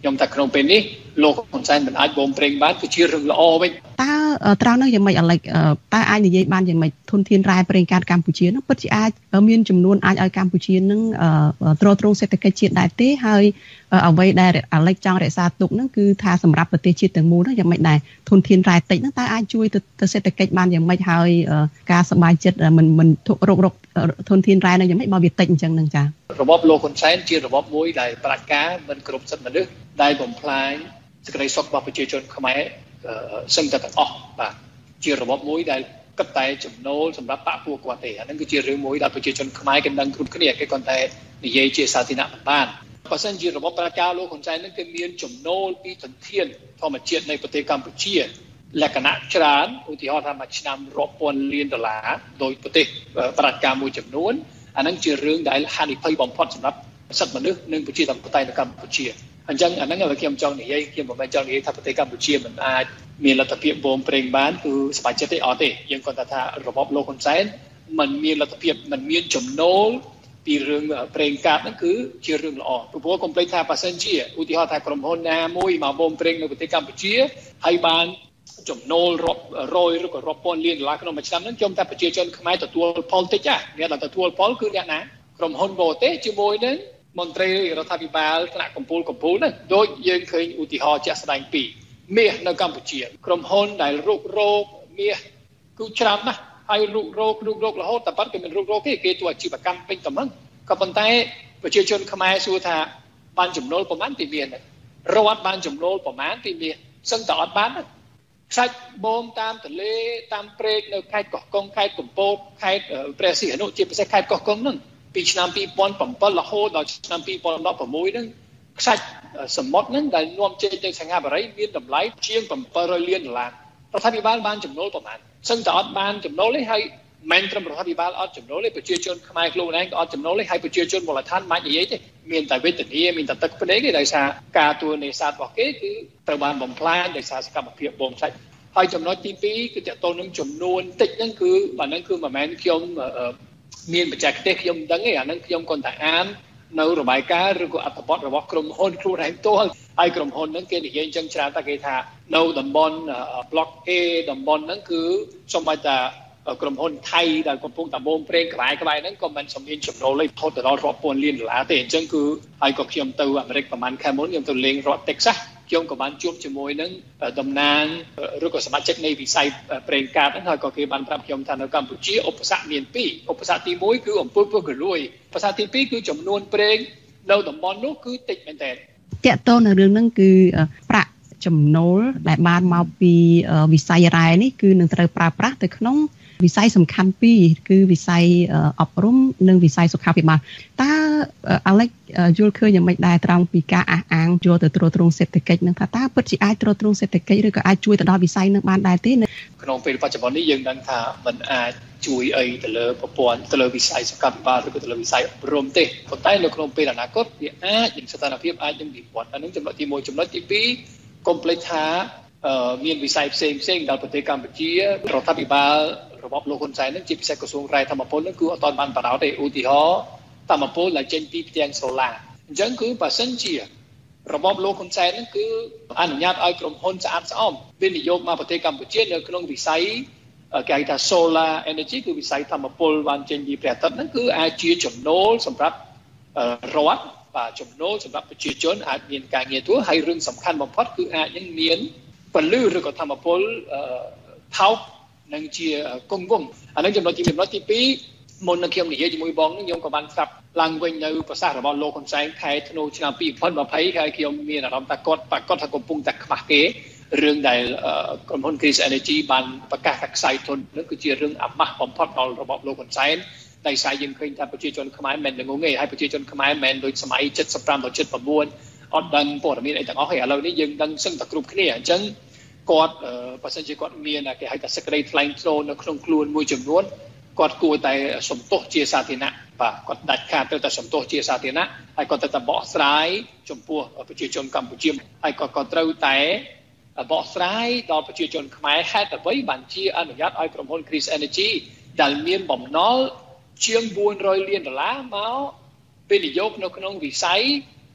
ខ្ញុំថាក្នុងពេលនេះលោកហ៊ុនសែនមិនអាចបូមប្រេងបានគឺជារឿងល្អវិញតើត្រង់នោះយ៉ាងម៉េចអាឡិចតើអាចនិយាយបានយ៉ាងម៉េចធនធានរ៉ែប្រេងកាតកម្ពុជានោះពិតជាអាចមានចំនួនអាចឲ្យកម្ពុជានឹងទ្រទ្រង់សេដ្ឋកិច្ចជាតិដែរទេហើយអ្វីដែលអាឡិចចង់រក្សាទុកហ្នឹងគឺថាសម្រាប់ប្រទេសជាតិទាំងមូលហ្នឹងយ៉ាងម៉េចដែរធនធានរ៉ែតិចហ្នឹងតើអាចជួយទៅសេដ្ឋកិច្ចបានយ៉ាងម៉េចហើយការសប្បាយចិត្តមិនមិនរករកធនធានរ៉ែនឹងយ៉ាងម៉េចបើវាតិចអញ្ចឹងហ្នឹងចារបបលោកហ៊ុនសែនជារបបមួយដែលប្រាជ្ញាមិនគ្រប់សិទ្ធិមនុស្សដែលបំផ្លាញសេចក្តីសុខរបស់ប្រជាជនខ្មែរសឹងតែទាំងអស់បាទជារបបមួយដែលគិតតែចំណូលសម្រាប់បកពួកគាត់ទេអាហ្នឹងគឺជារឿងមួយដែលប្រជាជនខ្មែរគេដឹងគ្រប់គ្នាគេគ្រាន់តែនិយាយជាសាធារណៈមិនបានបើសិនជារបបប្រជាការលោកហ៊ុនសែននឹងគេមានចំណូលពីធនធានធម្មជាតិនៃប្រទេសកម្ពុជាលក្ខណៈច្រើនឧទាហរណ៍ថាមួយឆ្នាំរាប់ពាន់លានដុល្លារដោយប្រទេសប្រជាការមួយចំនួនអាហ្នឹងជារឿងដែលហានិភ័យបំផុតសម្រាប់សិទ្ធិមនុស្សនិងប្រជាធិបតេយ្យនៅកម្ពុជាអញ្ចឹងអាហ្នឹងខ្ញុំចង់និយាយខ្ញុំមិនមែនចង់និយាយថាប្រទេសកម្ពុជាមិនអាចមានលទ្ធភាពបូមប្រេងបានគឺស្បាយចិត្តទេអត់ទេយើងគាត់ថារបបលោកហ៊ុនសែនមិនមានលទ្ធភាពមិនមានចំណូលពីរឿងប្រេងកាតហ្នឹងគឺជារឿងល្អព្រោះកុំភ្លេចថាបើសិនជាឧទាហរណ៍ថាក្រុមហ៊ុនណាមួយមកបូមប្រេងនៅប្រទេសកម្ពុជាហើយបានចំណូលរាប់រយឬក៏រាប់ពាន់លានដុល្លារក្នុងមួយឆ្នាំហ្នឹងខ្ញុំថាប្រជាជនខ្មែរទទួលផលតិចណាអ្នកដែលទទួលផលគឺអ្នកណាក្រុមហ៊ុនបរទេសជាមួយនឹងមន្ត្រីរដ្ឋាភិបាលថ្នាក់កម្ពុជាកម្ពុជាហ្នឹងដូចយើងឃើញឧទាហរណ៍ជាក់ស្ដែងពីមាសនៅកម្ពុជាក្រុមហ៊ុនដែលរុករកមាសគឺច្រើនណាស់ហើយរុករករុករករហូតតែប៉ុតគេមិនរុករកទេគេធ្វើអាជីវកម្មពេញតំណឹងក៏ប៉ុន្តែប្រជាជនខ្មែរសួរថាបានចំណូលប្រមាណពីមាសហ្នឹងរដ្ឋបានចំណូលប្រមាណពីមាសសឹងតែអត់បានទេខ្សាច់បូមតាមទន្លេតាមព្រែកនៅខេត្តកោះកុងខេត្តកំពតខេត្តព្រះសីហនុជាពិសេសខេត្តកោះកុងហ្នឹងពីឆ្នាំពីរពាន់bảyរហូតដល់ឆ្នាំពីរពាន់ដប់ប្រាំមួយហ្នឹងខ្សាច់សមុទ្រហ្នឹងដែលនាំចេញទៅសិង្ហបុរីមានតម្លៃជាងbảyរយលានដុល្លាររដ្ឋាភិបាលបានចំណូលប្រមាណសឹងតែអត់បានចំណូលទេហើយមិនត្រឹមរដ្ឋាភិបាលអត់ចំណូលទេប្រជាជនខ្មែរខ្លួនឯងក៏អត់ចំណូលទេហើយប្រជាជនមូលដ្ឋានមិននិយាយទេមានតែវេទនាមានតែទឹកភ្នែកទេដោយសារការទួលនេសាទរបស់គេគឺត្រូវបានបំផ្លាញដោយសារសកម្មភាពបូមខ្សាច់ហើយចំណុចទីពីរគឺតកតលនឹងចំនួនតិចហ្នឹងគឺបើហ្នឹងគឺមិនមែនខ្ញុំមានបច្ចេកទេសខ្ញុំមិនដឹងទេអាហ្នឹងខ្ញុំគាត់តែអាននៅរបាយការណ៍ឬក៏អត្ថបទរបស់ក្រុមហ៊ុនខ្លួនឯងផ្ទាល់ហើយក្រុមហ៊ុនហ្នឹងគេនិយាយអញ្ចឹងច្រើនតែគេថានៅតំបន់ block A តំបន់ហ្នឹងគឺសូម្បីតែក្រុមហ៊ុនថៃដែលកំពុងតែបូមប្រេងក្បែរក្បែរហ្នឹងក៏មិនសម្មានចំណូលលេខថតទៅដល់រាប់ពាន់លានដុល្លារទេអញ្ចឹងគឺហើយក៏ខ្ញុំទៅអាមេរិកប្រហែលខែមុនខ្ញុំទៅលេងរដ្ឋ Texas ខ្ញុំក៏បានជួបជាមួយនឹងតំណាងឬក៏សមាជិកនៃវិស័យប្រេងកាតហ្នឹងហើយក៏គេបានប្រាប់ខ្ញុំថានៅកម្ពុជាឧបសគ្គមានពីរឧបសគ្គទីមួយគឺអំពើពុករលួយឧបសគ្គទីពីរគឺចំនួនប្រេងនៅតំបន់នោះគឺតិចមែនតើតកតទៅនៅរឿងហ្នឹងគឺប្រាក់ចំណូលដែលបានមកពីវិស័យរ៉ែនេះគឺនឹងត្រូវប្រើប្រាស់ទៅក្នុងវិស័យសំខាន់ពីរគឺវិស័យអប់រំនិងវិស័យសុខាភិបាលតើអាឡិចយល់ឃើញយ៉ាងម៉េចដែរត្រង់ពីការអះអាងយកទៅទ្រទ្រង់សេដ្ឋកិច្ចនឹងថាតើពិតជាអាចទ្រទ្រង់សេដ្ឋកិច្ចឬក៏អាចជួយទៅដល់វិស័យនឹងបានដែរទេក្នុងពេលបច្ចុប្បន្ននេះយើងដឹងថាมันអាចជួយអីទៅលើប្រព័ន្ធទៅលើវិស័យសុខាភិបាលឬក៏ទៅលើវិស័យអប់រំទេប៉ុន្តែនៅក្នុងពេលអនាគតវាអាចនឹងស្ថានភាពអាចនឹងវិវត្តអានឹងចំណុចទីមួយចំណុចទីពីរកុំភ្លេចថាមានវិស័យផ្សេងផ្សេងដល់ប្រទេសកម្ពុជារដ្ឋាភិបាលរបបលោកហ៊ុនសែននឹងជាពិសេសក្រសួងរ៉ែធម្មពលនឹងគឺអត់ទាន់បានបដោតទេឧទាហរណ៍ធម្មពលដែលចេញពីផ្ទាំងសូឡាអញ្ចឹងគឺបើសិនជារបបលោកហ៊ុនសែននឹងគឺអនុញ្ញាតឲ្យក្រុមហ៊ុនស្អាតស្អំវិនិយោគមកប្រទេសកម្ពុជានៅក្នុងវិស័យគេហៅថា solar energy គឺវិស័យធម្មពលបានចេញពីព្រះអាទិត្យហ្នឹងគឺអាចជាចំណូលសម្រាប់រដ្ឋបាទចំណូលសម្រាប់ប្រជាជនអាចមានការងារធ្វើហើយរឿងសំខាន់បំផុតគឺអាចនឹងមានពលឺឬក៏ធម្មពលថោកនឹងជាគង់វង្សអានឹងចំណុចទីចំណុចទីពីរមុននឹងខ្ញុំនិយាយជាមួយបងខ្ញុំក៏បានស្ដាប់ឡើងវិញនៅប្រសាសន៍របស់លោកហ៊ុនសែនខែធ្នូឆ្នាំពីរពាន់ยี่สิบហើយខ្ញុំមានអារម្មណ៍ថាគាត់ប្រកាសថាកំពុងតែខ្មាស់គេរឿងដែលក្រុមហ៊ុន Chris Energy បានប្រកាសថាខ្សែធននឹងគឺជារឿងអាម៉ាស់បំផុតដល់របបលោកហ៊ុនសែនតែស្អីយើងឃើញថាប្រជាជនខ្មែរមិនមែនងងទេហើយប្រជាជនខ្មែរមិនមែនដូចសម័យ七十五ដល់七十九អត់ដឹងព័ត៌មានអីទាំងអស់ទេឥឡូវនេះយើងដឹងសឹងតែគ្រប់គ្នាអញ្ចឹងគាត់បើសិនជាគាត់មានគេហៅថាសេចក្តីថ្លែងថ្នូរនៅក្នុងខ្លួនមួយចំនួនគាត់គួរតែសំទោសជាសាធារណៈបាទគាត់ដាច់ខាតត្រូវតែសំទោសជាសាធារណៈហើយគាត់ត្រូវតែបកស្រាយចំពោះប្រជាជនកម្ពុជាហើយគាត់ក៏ត្រូវតែបកស្រាយដល់ប្រជាជនខ្មែរហេតុអ្វីបានជាអនុញ្ញាតឲ្យក្រុមហ៊ុន Chris Energy ដែលមានបំណុលជាងbốnរយលានដុល្លារមកវិនិយោគនៅក្នុងវិស័យ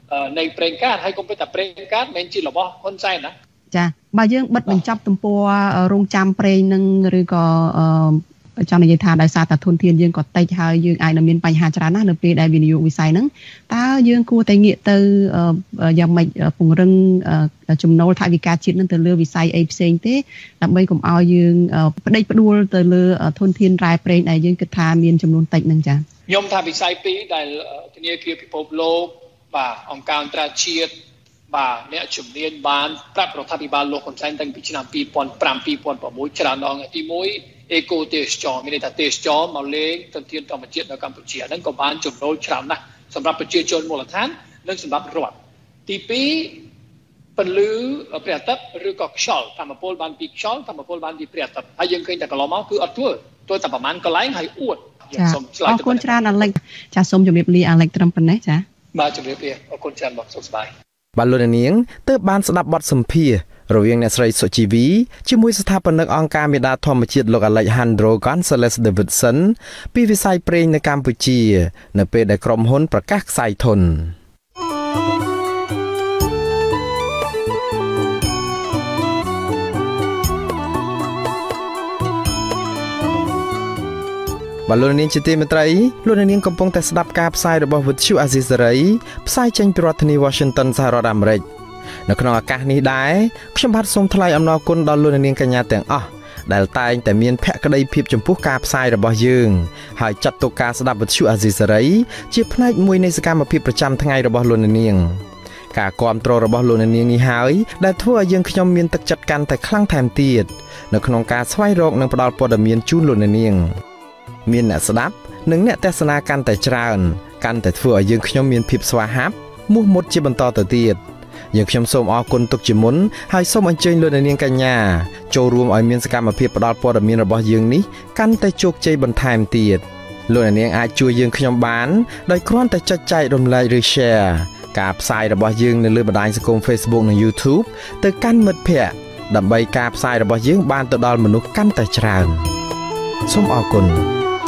នៃប្រេងកាតហើយកុំភ្លេចថាប្រេងកាតមិនមែនជារបស់ហ៊ុនសែនណាចាបើយើងបិទបញ្ចប់ទំព័ររងចាំប្រេងនឹងឬក៏ចង់និយាយថាដោយសារតែធនធានយើងក៏តិចហើយយើងអាចនឹងមានបញ្ហាច្រើនណាស់នៅពេលដែលវិនិយោគវិស័យហ្នឹងតើយើងគួរតែងាកទៅយ៉ាងម៉េចពង្រឹងចំណូលថវិកាជាតិនឹងទៅលើវិស័យអីផ្សេងទេដើម្បីកុំឲ្យយើងផ្ដេកផ្ដួលទៅលើធនធានរ៉ែប្រេងដែលយើងគិតថាមានចំនួនតិចហ្នឹងចា៎ខ្ញុំថាវិស័យពីរដែលធនាគារពិភពលោកបាទអង្គការអន្តរជាតិបាទអ្នកជំនាញបានប្រាប់រដ្ឋាភិបាលលោកហ៊ុនសែនតាំងពីឆ្នាំពីរពាន់ប្រាំ ពីរពាន់ប្រាំមួយ ច្រើនដងទីមួយអេកូទេសចរមានន័យថាទេសចរមកលេងទន្ទានធម្មជាតិនៅកម្ពុជាហ្នឹងក៏បានចំណូលច្រើនណាស់សម្រាប់ប្រជាជនមូលដ្ឋាននិងសម្រាប់រដ្ឋទីពីរពន្លឺព្រះអាទិត្យឬក៏ខ្យល់ធម្មពលបានពីខ្យល់ធម្មពលបានពីព្រះអាទិត្យហើយយើងឃើញតែកន្លងមកគឺអត់ធ្វើធ្វើតែប្រហែលកន្លែងហើយអួតយើងសូមឆ្លើយអរគុណច្រើនអាឡិចចាសូមជម្រាបលាអាឡិចត្រឹមប៉ុណ្ណេះចាបាទជម្រាបលាអរគុណច្រើនបងសុខសប្បាយបាទលោកនាងទើបបានស្ដាប់បទសម្ភាសន៍រវាងអ្នកស្រីសុជីវីជាមួយស្ថាបនិកអង្គការមេដាធម្មជាតិលោក Alejandro Gonzalez Davidson ពីវិស័យប្រេងនៅកម្ពុជានៅពេលដែលក្រុមហ៊ុនប្រកាសខ្សែធនបាទលោកនាងជាទីមេត្រីលោកនាងកំពុងតែស្ដាប់ការផ្សាយរបស់វិទ្យុអាស៊ីសេរីផ្សាយចេញពីរដ្ឋធានី Washington សហរដ្ឋអាមេរិកនៅក្នុងឱកាសនេះដែរខ្ញុំបាទសូមថ្លែងអំណរគុណដល់លោកនាងកញ្ញាទាំងអស់ដែលតែងតែមានភក្ដីភាពចំពោះការផ្សាយរបស់យើងហើយចាត់ទុកការស្ដាប់វិទ្យុអាស៊ីសេរីជាផ្នែកមួយនៃសកម្មភាពប្រចាំថ្ងៃរបស់លោកនាងការគាំទ្ររបស់លោកនាងនេះហើយដែលធ្វើឲ្យយើងខ្ញុំមានទឹកចិត្តកាន់តែខ្លាំងថែមទៀតនៅក្នុងការស្វែងរកនិងផ្តល់ព័ត៌មានជូនលោកនាងមានអ្នកស្ដាប់និងអ្នកទស្សនាកាន់តែច្រើនកាន់តែធ្វើឲ្យយើងខ្ញុំមានភាពស្វាហាប់មោះមុតជាបន្តទៅទៀតយើងខ្ញុំសូមអរគុណទុកជាមុនហើយសូមអញ្ជើញលោកនាងកញ្ញាចូលរួមឲ្យមានសកម្មភាពផ្តល់ព័ត៌មានរបស់យើងនេះកាន់តែជោគជ័យបន្ថែមទៀតលោកនាងអាចជួយយើងខ្ញុំបានដោយគ្រាន់តែចុចចែករំលែកឬ share ការផ្សាយរបស់យើងនៅលើបណ្ដាញសង្គម Facebook និង YouTube ទៅកាន់មិត្តភ័ក្តិដើម្បីការផ្សាយរបស់យើងបានទៅដល់មនុស្សកាន់តែច្រើនសូមអរគុណ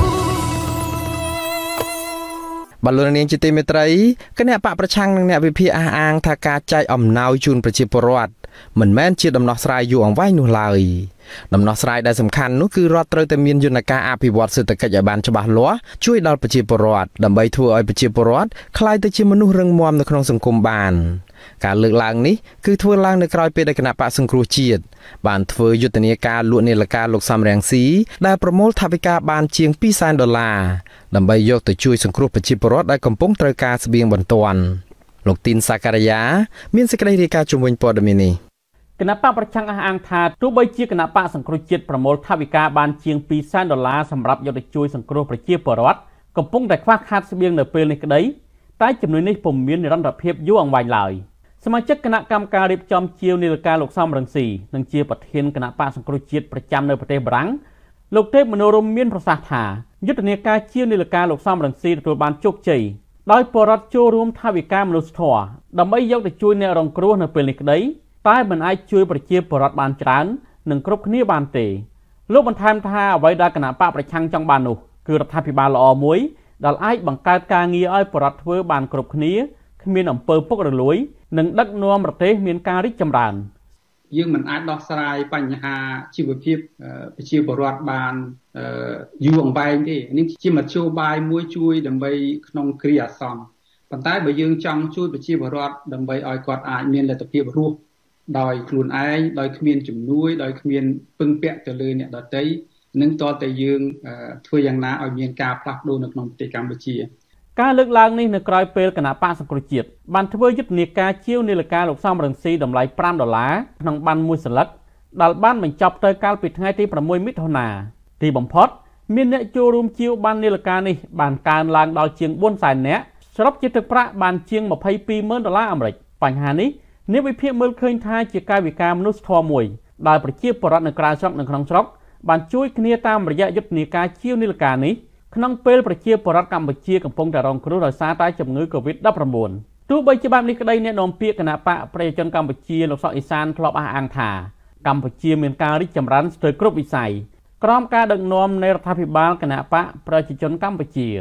បាទលោកនាងជាទីមេត្រីគណៈបកប្រឆាំងនិងអ្នកវិភាគអះអាងថាការចែកអំណោយជូនប្រជាពលរដ្ឋមិនមែនជាដំណោះស្រាយយូរអង្វែងនោះឡើយដំណោះស្រាយដែលសំខាន់នោះគឺរដ្ឋត្រូវតែមានយន្តការអភិវឌ្ឍសេដ្ឋកិច្ចឲ្យបានច្បាស់លាស់ជួយដល់ប្រជាពលរដ្ឋដើម្បីធ្វើឲ្យប្រជាពលរដ្ឋក្លាយទៅជាមនុស្សរឹងមាំនៅក្នុងសង្គមបានការលើកឡើងនេះគឺធ្វើឡើងនៅក្រៅពេលដែលគណៈបកសង្គ្រោះជាតិបានធ្វើយុទ្ធនាការលក់នាឡិកាលោកសំរងស៊ីដែលប្រមូលថវិកាបានជាងពីរសែនដុល្លារដើម្បីយកទៅជួយសង្គ្រោះប្រជាពលរដ្ឋដែលកំពុងត្រូវការស្បៀងបន្ទាន់លោកទីនសាការីយ៉ាមានសេចក្តីរាយការណ៍ជំវិញព័ត៌មាននេះគណៈបកប្រឆាំងអះអាងថាទោះបីជាគណៈបកសង្គ្រោះជាតិប្រមូលថវិកាបានជាងពីរសែនដុល្លារសម្រាប់យកទៅជួយសង្គ្រោះប្រជាពលរដ្ឋកំពុងតែខ្វះខាតស្បៀងនៅពេលនេះក្តីតែជំនួយនេះពុំមាននិរន្តរភាពយូរអង្វែងឡើយសមាជិកគណៈកម្មការរៀបចំជាវនាឡិកាលោកសំរងស៊ីនិងជាប្រធានគណៈបកសង្គ្រោះជាតិប្រចាំនៅប្រទេសបារាំងលោកទេពមនោរមមានប្រសាសន៍ថាយុទ្ធនាការជាវនាឡិកាលោកសំរងស៊ីទទួលបានជោគជ័យដោយបរិវត្តចូលរួមថវិកាមនុស្សធម៌ដើម្បីយកទៅជួយអ្នករងគ្រោះនៅពេលនេះក្តីតែមិនអាចជួយប្រជាពលរដ្ឋបានច្រើននិងគ្រប់គ្នាបានទេលោកបន្ថែមថាអ្វីដែលគណៈបកប្រឆាំងចង់បាននោះគឺរដ្ឋាភិបាលល្អមួយដែលអាចបង្កើតការងារឲ្យប្រជាពលរដ្ឋធ្វើបានគ្រប់គ្នាគ្មានអំពើពុករលួយនិងដឹកនាំប្រទេសមានការរីកចម្រើនយើងមិនអាចដោះស្រាយបញ្ហាជីវភាពប្រជាពលរដ្ឋបានយូរអង្វែងទេនេះជាមធ្យោបាយមួយជួយដើម្បីក្នុងគ្រាអាសន្នប៉ុន្តែបើយើងចង់ជួយប្រជាពលរដ្ឋដើម្បីឲ្យគាត់អាចមានលទ្ធភាពរស់ដោយខ្លួនឯងដោយគ្មានជំនួយដោយគ្មានពឹងពាក់ទៅលើអ្នកដទៃនឹងតើតែយើងធ្វើយ៉ាងណាឲ្យមានការផ្លាស់ប្ដូរនៅក្នុងប្រទេសកម្ពុជាការលើកឡើងនេះនៅក្រៅពេលគណៈបកសង្គ្រោះជាតិបានធ្វើយុទ្ធនាការជាវនាឡិកាលោកសំរងស៊ីតម្លៃប្រាំដុល្លារក្នុងប័ណ្ណមួយសន្លឹកដែលបានបញ្ចប់ទៅកាលពីថ្ងៃទីប្រាំមួយមិថុនាទីបំផុតមានអ្នកចូលរួមជាវប័ណ្ណនាឡិកានេះបានកើនឡើងដល់ជាងបួនសែននាក់សរុបជាទឹកប្រាក់បានជាងម្ភៃពីរម៉ឺនដុល្លារអាមេរិកបញ្ហានេះអ្នកវិភាគមើលឃើញថាជាកាយវិការមនុស្សធម៌មួយដែលប្រជាពលរដ្ឋនៅក្រៅស្រុកនិងក្នុងស្រុកបានជួយគ្នាតាមរយៈយុទ្ធនាការជាវនាឡិកានេះក្នុងពេលប្រជាពលរដ្ឋកម្ពុជាកំពុងតែរងគ្រោះដោយសារតែជំងឺ កូវីដ ដប់ប្រាំបួន ទោះបីជាបែបនេះក្តីអ្នកនាំពាក្យគណៈបកប្រជាជនកម្ពុជាលោកសុកអេសានធ្លាប់អះអាងថាកម្ពុជាមានការរីកចម្រើនស្ទើរគ្រប់វិស័យក្រោមការដឹកនាំនៃរដ្ឋាភិបាលគណៈបកប្រជាជនកម្ពុជា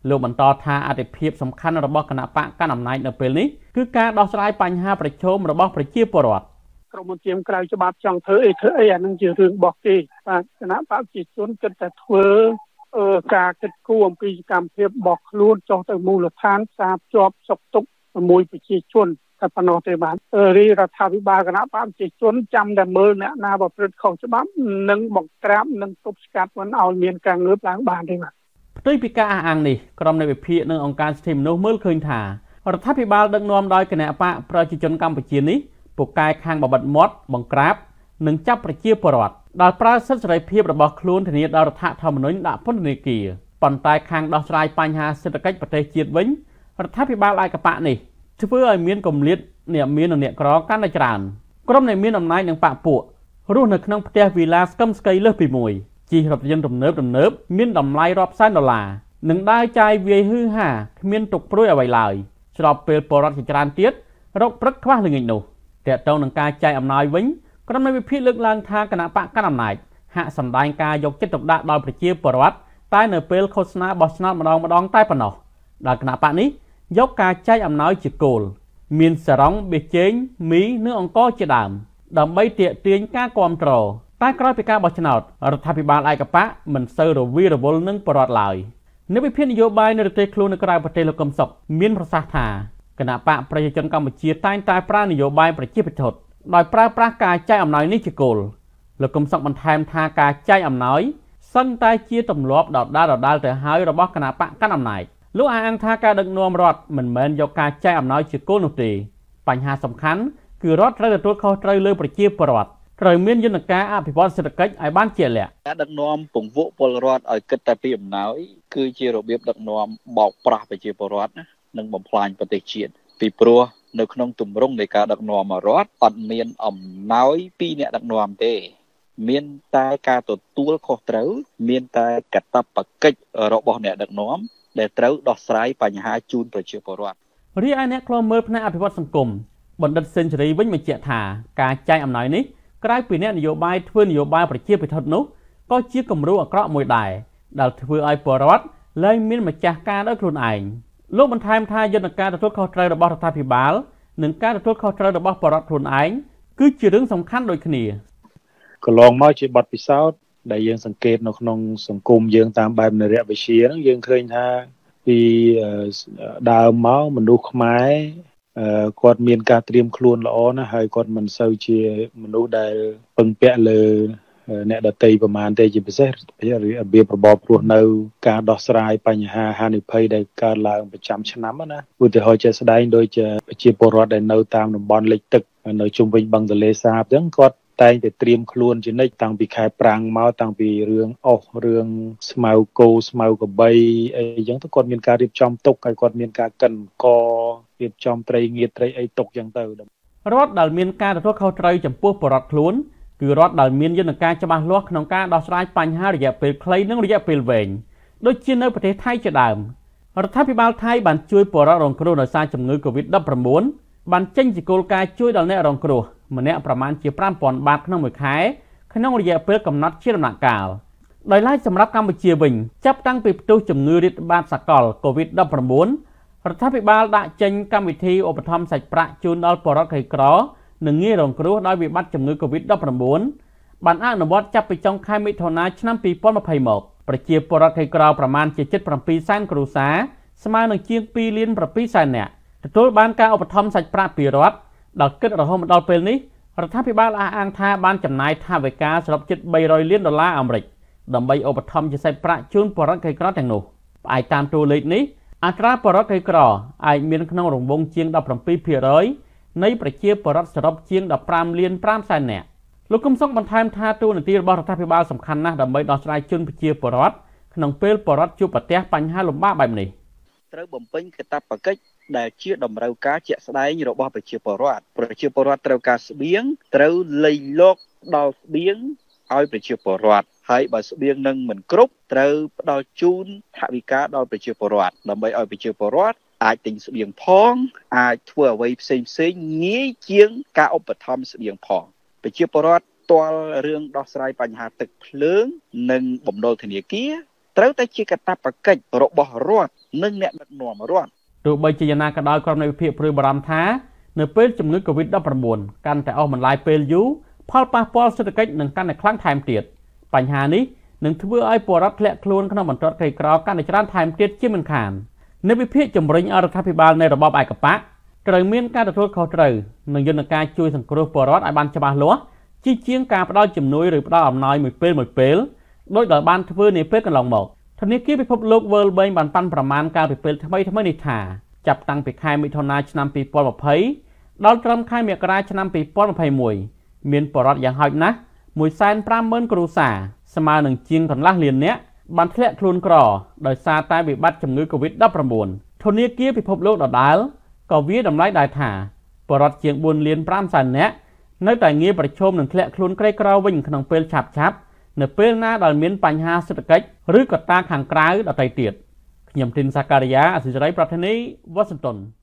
លោកបន្តថាអតិភិបសំខាន់របស់គណៈបកកណ្ដាលអំណាចនៅពេលនេះគឺការដោះស្រាយបញ្ហាប្រឈមរបស់ប្រជាពលរដ្ឋក្រមមន្ត្រីក្រៅច្បាប់ចង់ធ្វើអីធ្វើអីអានឹងជារឿងរបស់គេបាទគណៈបកប្រជាជនគិតតែធ្វើអឺការគិតគូរអំពីសកម្មភាពរបស់ខ្លួនចុះទៅមូលដ្ឋានផ្សារភ្ជាប់សុខទុក្ខជាមួយប្រជាជនតែប៉ុណ្ណោះទេបាទរាជរដ្ឋាភិបាលគណៈបកប្រជាជនចាំតែមើលអ្នកណាប្រព្រឹត្តខុសច្បាប់និងបង្ក្រាបនិងទប់ស្កាត់មិនឲ្យមានការងើបឡើងបានទេបាទផ្ទុយពីការអះអាងនេះក្រុមនៃវិភាគនិងអង្គការសិទ្ធិមនុស្សមើលឃើញថារដ្ឋាភិបាលដឹកនាំដោយគណៈបកប្រជាជនកម្ពុជានេះពូកែខាងបបិទមាត់បង្ក្រាបនិងចាប់ប្រជាពលរដ្ឋដោយប្រើសិទ្ធិសេរីភាពរបស់ខ្លួនធានាដោយរដ្ឋធម្មនុញ្ញដាក់ពន្ធនាគារប៉ុន្តែខាងដោះស្រាយបញ្ហាសេដ្ឋកិច្ចប្រទេសជាតិវិញរដ្ឋាភិបាលឯកបកនេះធ្វើឲ្យមានគម្លាតអ្នកមាននិងអ្នកក្រកាន់តែច្រើនក្រុមនៃមានអំណាចនិងបកពួករស់នៅក្នុងផ្ទះវីឡាស្កឹមស្កៃលើសពីមួយជិះរថយន្តទំនើបទំនើបមានតម្លៃរាប់សែនដុល្លារនិងដើរចាយវាយហឺហាគ្មានទុកព្រួយអ្វីឡើយស្របពេលពលរដ្ឋជាច្រើនទៀតរកព្រឹកខ្វះល្ងាចនោះតើតើនឹងការចែកអំណោយវិញក្រុមនៃវិភាគលើកឡើងថាគណៈបកកណ្ដាលអំណាចហាក់សម្ដែងការយកចិត្តទុកដាក់ដល់ប្រជាពលរដ្ឋតែនៅពេលឃោសនាបោះឆ្នោតម្ដងម្ដងតែប៉ុណ្ណោះដែលគណៈបកនេះយកការចែកអំណោយជាគោលមានសារ៉ុងបេះជែងមីនិងអង្ករជាដើមដើម្បីទាក់ទាញការគាំទ្រតែក្រោយពីការបោះឆ្នោតរដ្ឋាភិបាលឯកបកមិនសូវរវីរវល់នឹងប្រជាពលរដ្ឋឡើយនៅវិភាគនយោបាយនៅប្រទេសខ្លួននៅក្រៅប្រទេសលោកកឹមសុខមានប្រសាសន៍ថាគណៈបកប្រជាជនកម្ពុជាតែងតែប្រើនយោបាយប្រជាពិធដ្ឋដោយប្រើប្រាស់ការចែកអំណោយនេះជាគោលលោកកឹមសុខបន្ថែមថាការចែកអំណោយសឹងតែជាទម្លាប់ដដែលដដែលទៅហើយរបស់គណៈបកកណ្ដាលអំណាចលោកអះអាងថាការដឹកនាំរដ្ឋមិនមែនយកការចែកអំណោយជាគោលនោះទេបញ្ហាសំខាន់គឺរដ្ឋត្រូវទទួលខុសត្រូវលើប្រជាពលរដ្ឋត្រូវមានយន្តការអភិវឌ្ឍសេដ្ឋកិច្ចឲ្យបានជាក់លាក់ការដឹកនាំពង្វក់ពលរដ្ឋឲ្យគិតតែពីអំណោយគឺជារបៀបដឹកនាំបោកប្រាស់ប្រជាពលរដ្ឋណានិងបំផ្លាញប្រទេសជាតិពីព្រោះនៅក្នុងទម្រង់នៃការដឹកនាំរដ្ឋអត់មានអំណោយពីអ្នកដឹកនាំទេមានតែការទទួលខុសត្រូវមានតែកាតព្វកិច្ចរបស់អ្នកដឹកនាំដែលត្រូវដោះស្រាយបញ្ហាជូនប្រជាពលរដ្ឋរីឯអ្នកខ្លំមើលផ្នែកអភិវឌ្ឍសង្គមបណ្ឌិតសេនស៊ូរីវិញបញ្ជាក់ថាការចែកអំណោយនេះក្រៅពីអ្នកនយោបាយធ្វើនយោបាយប្រជាពិធដ្ឋនោះក៏ជាគំរូអាក្រក់មួយដែរដែលធ្វើឲ្យពលរដ្ឋលែងមានម្ចាស់ការដោយខ្លួនឯងលោកបន្ថែមថាយន្តការទទួលខុសត្រូវរបស់រដ្ឋាភិបាលនិងការទទួលខុសត្រូវរបស់ពលរដ្ឋខ្លួនឯងគឺជារឿងសំខាន់ដូចគ្នាកន្លងមកជាបទពិសោធន៍ដែលយើងសង្កេតនៅក្នុងសង្គមយើងតាមបែបនរៈវិទ្យាហ្នឹងយើងឃើញថាពីដើមមកមនុស្សខ្មែរគាត់មានការត្រៀមខ្លួនល្អណាស់ហើយគាត់មិនសូវជាមនុស្សដែលពឹងពាក់លើអ្នកដទៃប្រមាណទេជាពិសេសរបៀបរបបរស់នៅការដោះស្រាយបញ្ហាហានិភ័យដែលកើតឡើងប្រចាំឆ្នាំណាឧទាហរណ៍ជាក់ស្ដែងដូចជាប្រជាពលរដ្ឋដែលនៅតាមតំបន់លិចទឹកនៅជុំវិញបឹងទន្លេសាបអញ្ចឹងគាត់តែងតែត្រៀមខ្លួនជានិច្ចតាំងពីខែប្រាំងមកតាំងពីរឿងអុសរឿងស្មៅគោស្មៅកបីអីអញ្ចឹងទៅគាត់មានការរៀបចំទុកហើយគាត់មានការកិនករៀបចំត្រីងៀតត្រីអីទុកអញ្ចឹងទៅរដ្ឋដែលមានការទទួលខុសត្រូវចំពោះប្រជាពលរដ្ឋខ្លួនគឺរដ្ឋដែលមានយន្តការច្បាស់លាស់ក្នុងការដោះស្រាយបញ្ហារយៈពេលខ្លីនិងរយៈពេលវែងដូចជានៅប្រទេសថៃជាដើមរដ្ឋាភិបាលថៃបានជួយប្រជាពលរដ្ឋរងគ្រោះដោយសារជំងឺ កូវីដ ដប់ប្រាំបួន បានចេញជាគោលការណ៍ជួយដល់អ្នករងគ្រោះម្នាក់ប្រមាណជាប្រាំពាន់បាតក្នុងមួយខែក្នុងរយៈពេលកំណត់ជាដំណាក់កាលដោយឡែកសម្រាប់កម្ពុជាវិញចាប់តាំងពីផ្ទុះជំងឺរាតត្បាតសកល កូវីដ ដប់ប្រាំបួន រដ្ឋាភិបាលដាក់ចេញកម្មវិធីឧបត្ថម្ភសាច់ប្រាក់ជូនដល់ប្រជាពលរដ្ឋក្រីក្រនិងងាយរងគ្រោះដោយវិបត្តិជំងឺ កូវីដ ដប់ប្រាំបួន បានអនុវត្តចាប់ពីចុងខែមិថុនាឆ្នាំពីរពាន់ម្ភៃមកប្រជាពលរដ្ឋក្រីក្រប្រមាណជាជិតប្រាំពីរសែនគ្រួសារស្មើនឹងជាងពីរលានប្រាំពីរសែននាក់ទទួលបានការឧបត្ថម្ភសាច់ប្រាក់ពីរដ្ឋដែលគិតរហូតមកដល់ពេលនេះរដ្ឋាភិបាលអះអាងថាបានចំណាយថវិកាសរុបជិតបីរយលានដុល្លារអាមេរិកដើម្បីឧបត្ថម្ភជាសាច់ប្រាក់ជូនប្រជាពលរដ្ឋក្រីក្រទាំងនោះផ្អែកតាមតួលេខនេះអត្រាប្រជាពលរដ្ឋក្រីក្រអាចមានក្នុងរង្វង់ជាងដប់ប្រាំពីរភាគរយនៃប្រជាពលរដ្ឋសរុបជាងដប់ប្រាំលានប្រាំសែននាក់លោកកឹមសុខបន្ថែមថាតួនាទីរបស់រដ្ឋាភិបាលសំខាន់ណាស់ដើម្បីដោះស្រាយជូនប្រជាពលរដ្ឋក្នុងពេលប្រជាពលរដ្ឋជួបប្រទះបញ្ហាលំបាកបែបនេះត្រូវបំពេញកាតព្វកិច្ចដែលជាតម្រូវការជាក់ស្ដែងរបស់ប្រជាពលរដ្ឋប្រជាពលរដ្ឋត្រូវការស្បៀងត្រូវលៃលកដល់ស្បៀងឲ្យប្រជាពលរដ្ឋហើយបើស្បៀងនឹងមិនគ្រប់ត្រូវផ្ដល់ជូនថវិកាដល់ប្រជាពលរដ្ឋដើម្បីឲ្យប្រជាពលរដ្ឋអាចទិញស្បៀងផងអាចធ្វើអ្វីផ្សេងផ្សេងងាយជាងការឧបត្ថម្ភស្បៀងផងប្រជាពលរដ្ឋទាល់រឿងដោះស្រាយបញ្ហាទឹកភ្លើងនិងបំណុលធនាគារត្រូវតែជាកាតព្វកិច្ចរបស់រដ្ឋនិងអ្នកដឹកនាំរដ្ឋទោះបីជាយ៉ាងណាក៏ដោយក្រុមនៃវិភាគព្រួយបារម្ភថានៅពេលជំងឺ Covid ដប់ប្រាំបួន កាន់តែអស់បន្លាយពេលយូរផលប៉ះពាល់សេដ្ឋកិច្ចនឹងកាន់តែខ្លាំងថែមទៀតបញ្ហានេះនឹងធ្វើឲ្យពលរដ្ឋធ្លាក់ខ្លួនក្នុងបន្ទាត់ក្រីក្រកាន់តែច្រើនថែមទៀតជាមិនខាននៅវិភាគជំរុញរដ្ឋាភិបាលនៃរបបឯកបកត្រូវមានការទទួលខុសត្រូវនិងយន្តការជួយសង្គ្រោះពលរដ្ឋឲ្យបានច្បាស់លាស់ជាជាងការផ្ដល់ជំនួយឬផ្ដល់អំណោយមួយពេលមួយពេលដោយដែលបានធ្វើនាពេលកន្លងមកធនាគារពិភពលោក World Bank បានប៉ាន់ប្រមាណការពីពេលថ្មីថ្មីនេះថាចាប់តាំងពីខែមិថុនាឆ្នាំពីរពាន់ยี่สิบដល់ត្រឹមខែមករាឆ្នាំពីរពាន់ยี่สิบเอ็ดមានពលរដ្ឋយ៉ាងហោចណាស់ មួយសែនប្រាំម៉ឺន គ្រួសារស្មើនឹងជាងកន្លះលាននាក់បានធ្លាក់ខ្លួនក្រដោយសារតែវិបត្តិជំងឺ Covid ដប់ប្រាំបួន ធនាគារពិភពលោកដដែលក៏វាតម្លៃដែរថាពលរដ្ឋជាងបួនលានប្រាំសែននាក់នៅតែងាយប្រឈមនឹងធ្លាក់ខ្លួនក្រីក្រវិញក្នុងពេលឆាប់ឆាប់នៅពេលណាដែលមានបញ្ហាសេដ្ឋកិច្ចឬកត្តាខាងក្រៅដទៃទៀតខ្ញុំទីនសាការីយ៉ាអសិរ័យប្រធានីវ៉ាស៊ីនតោន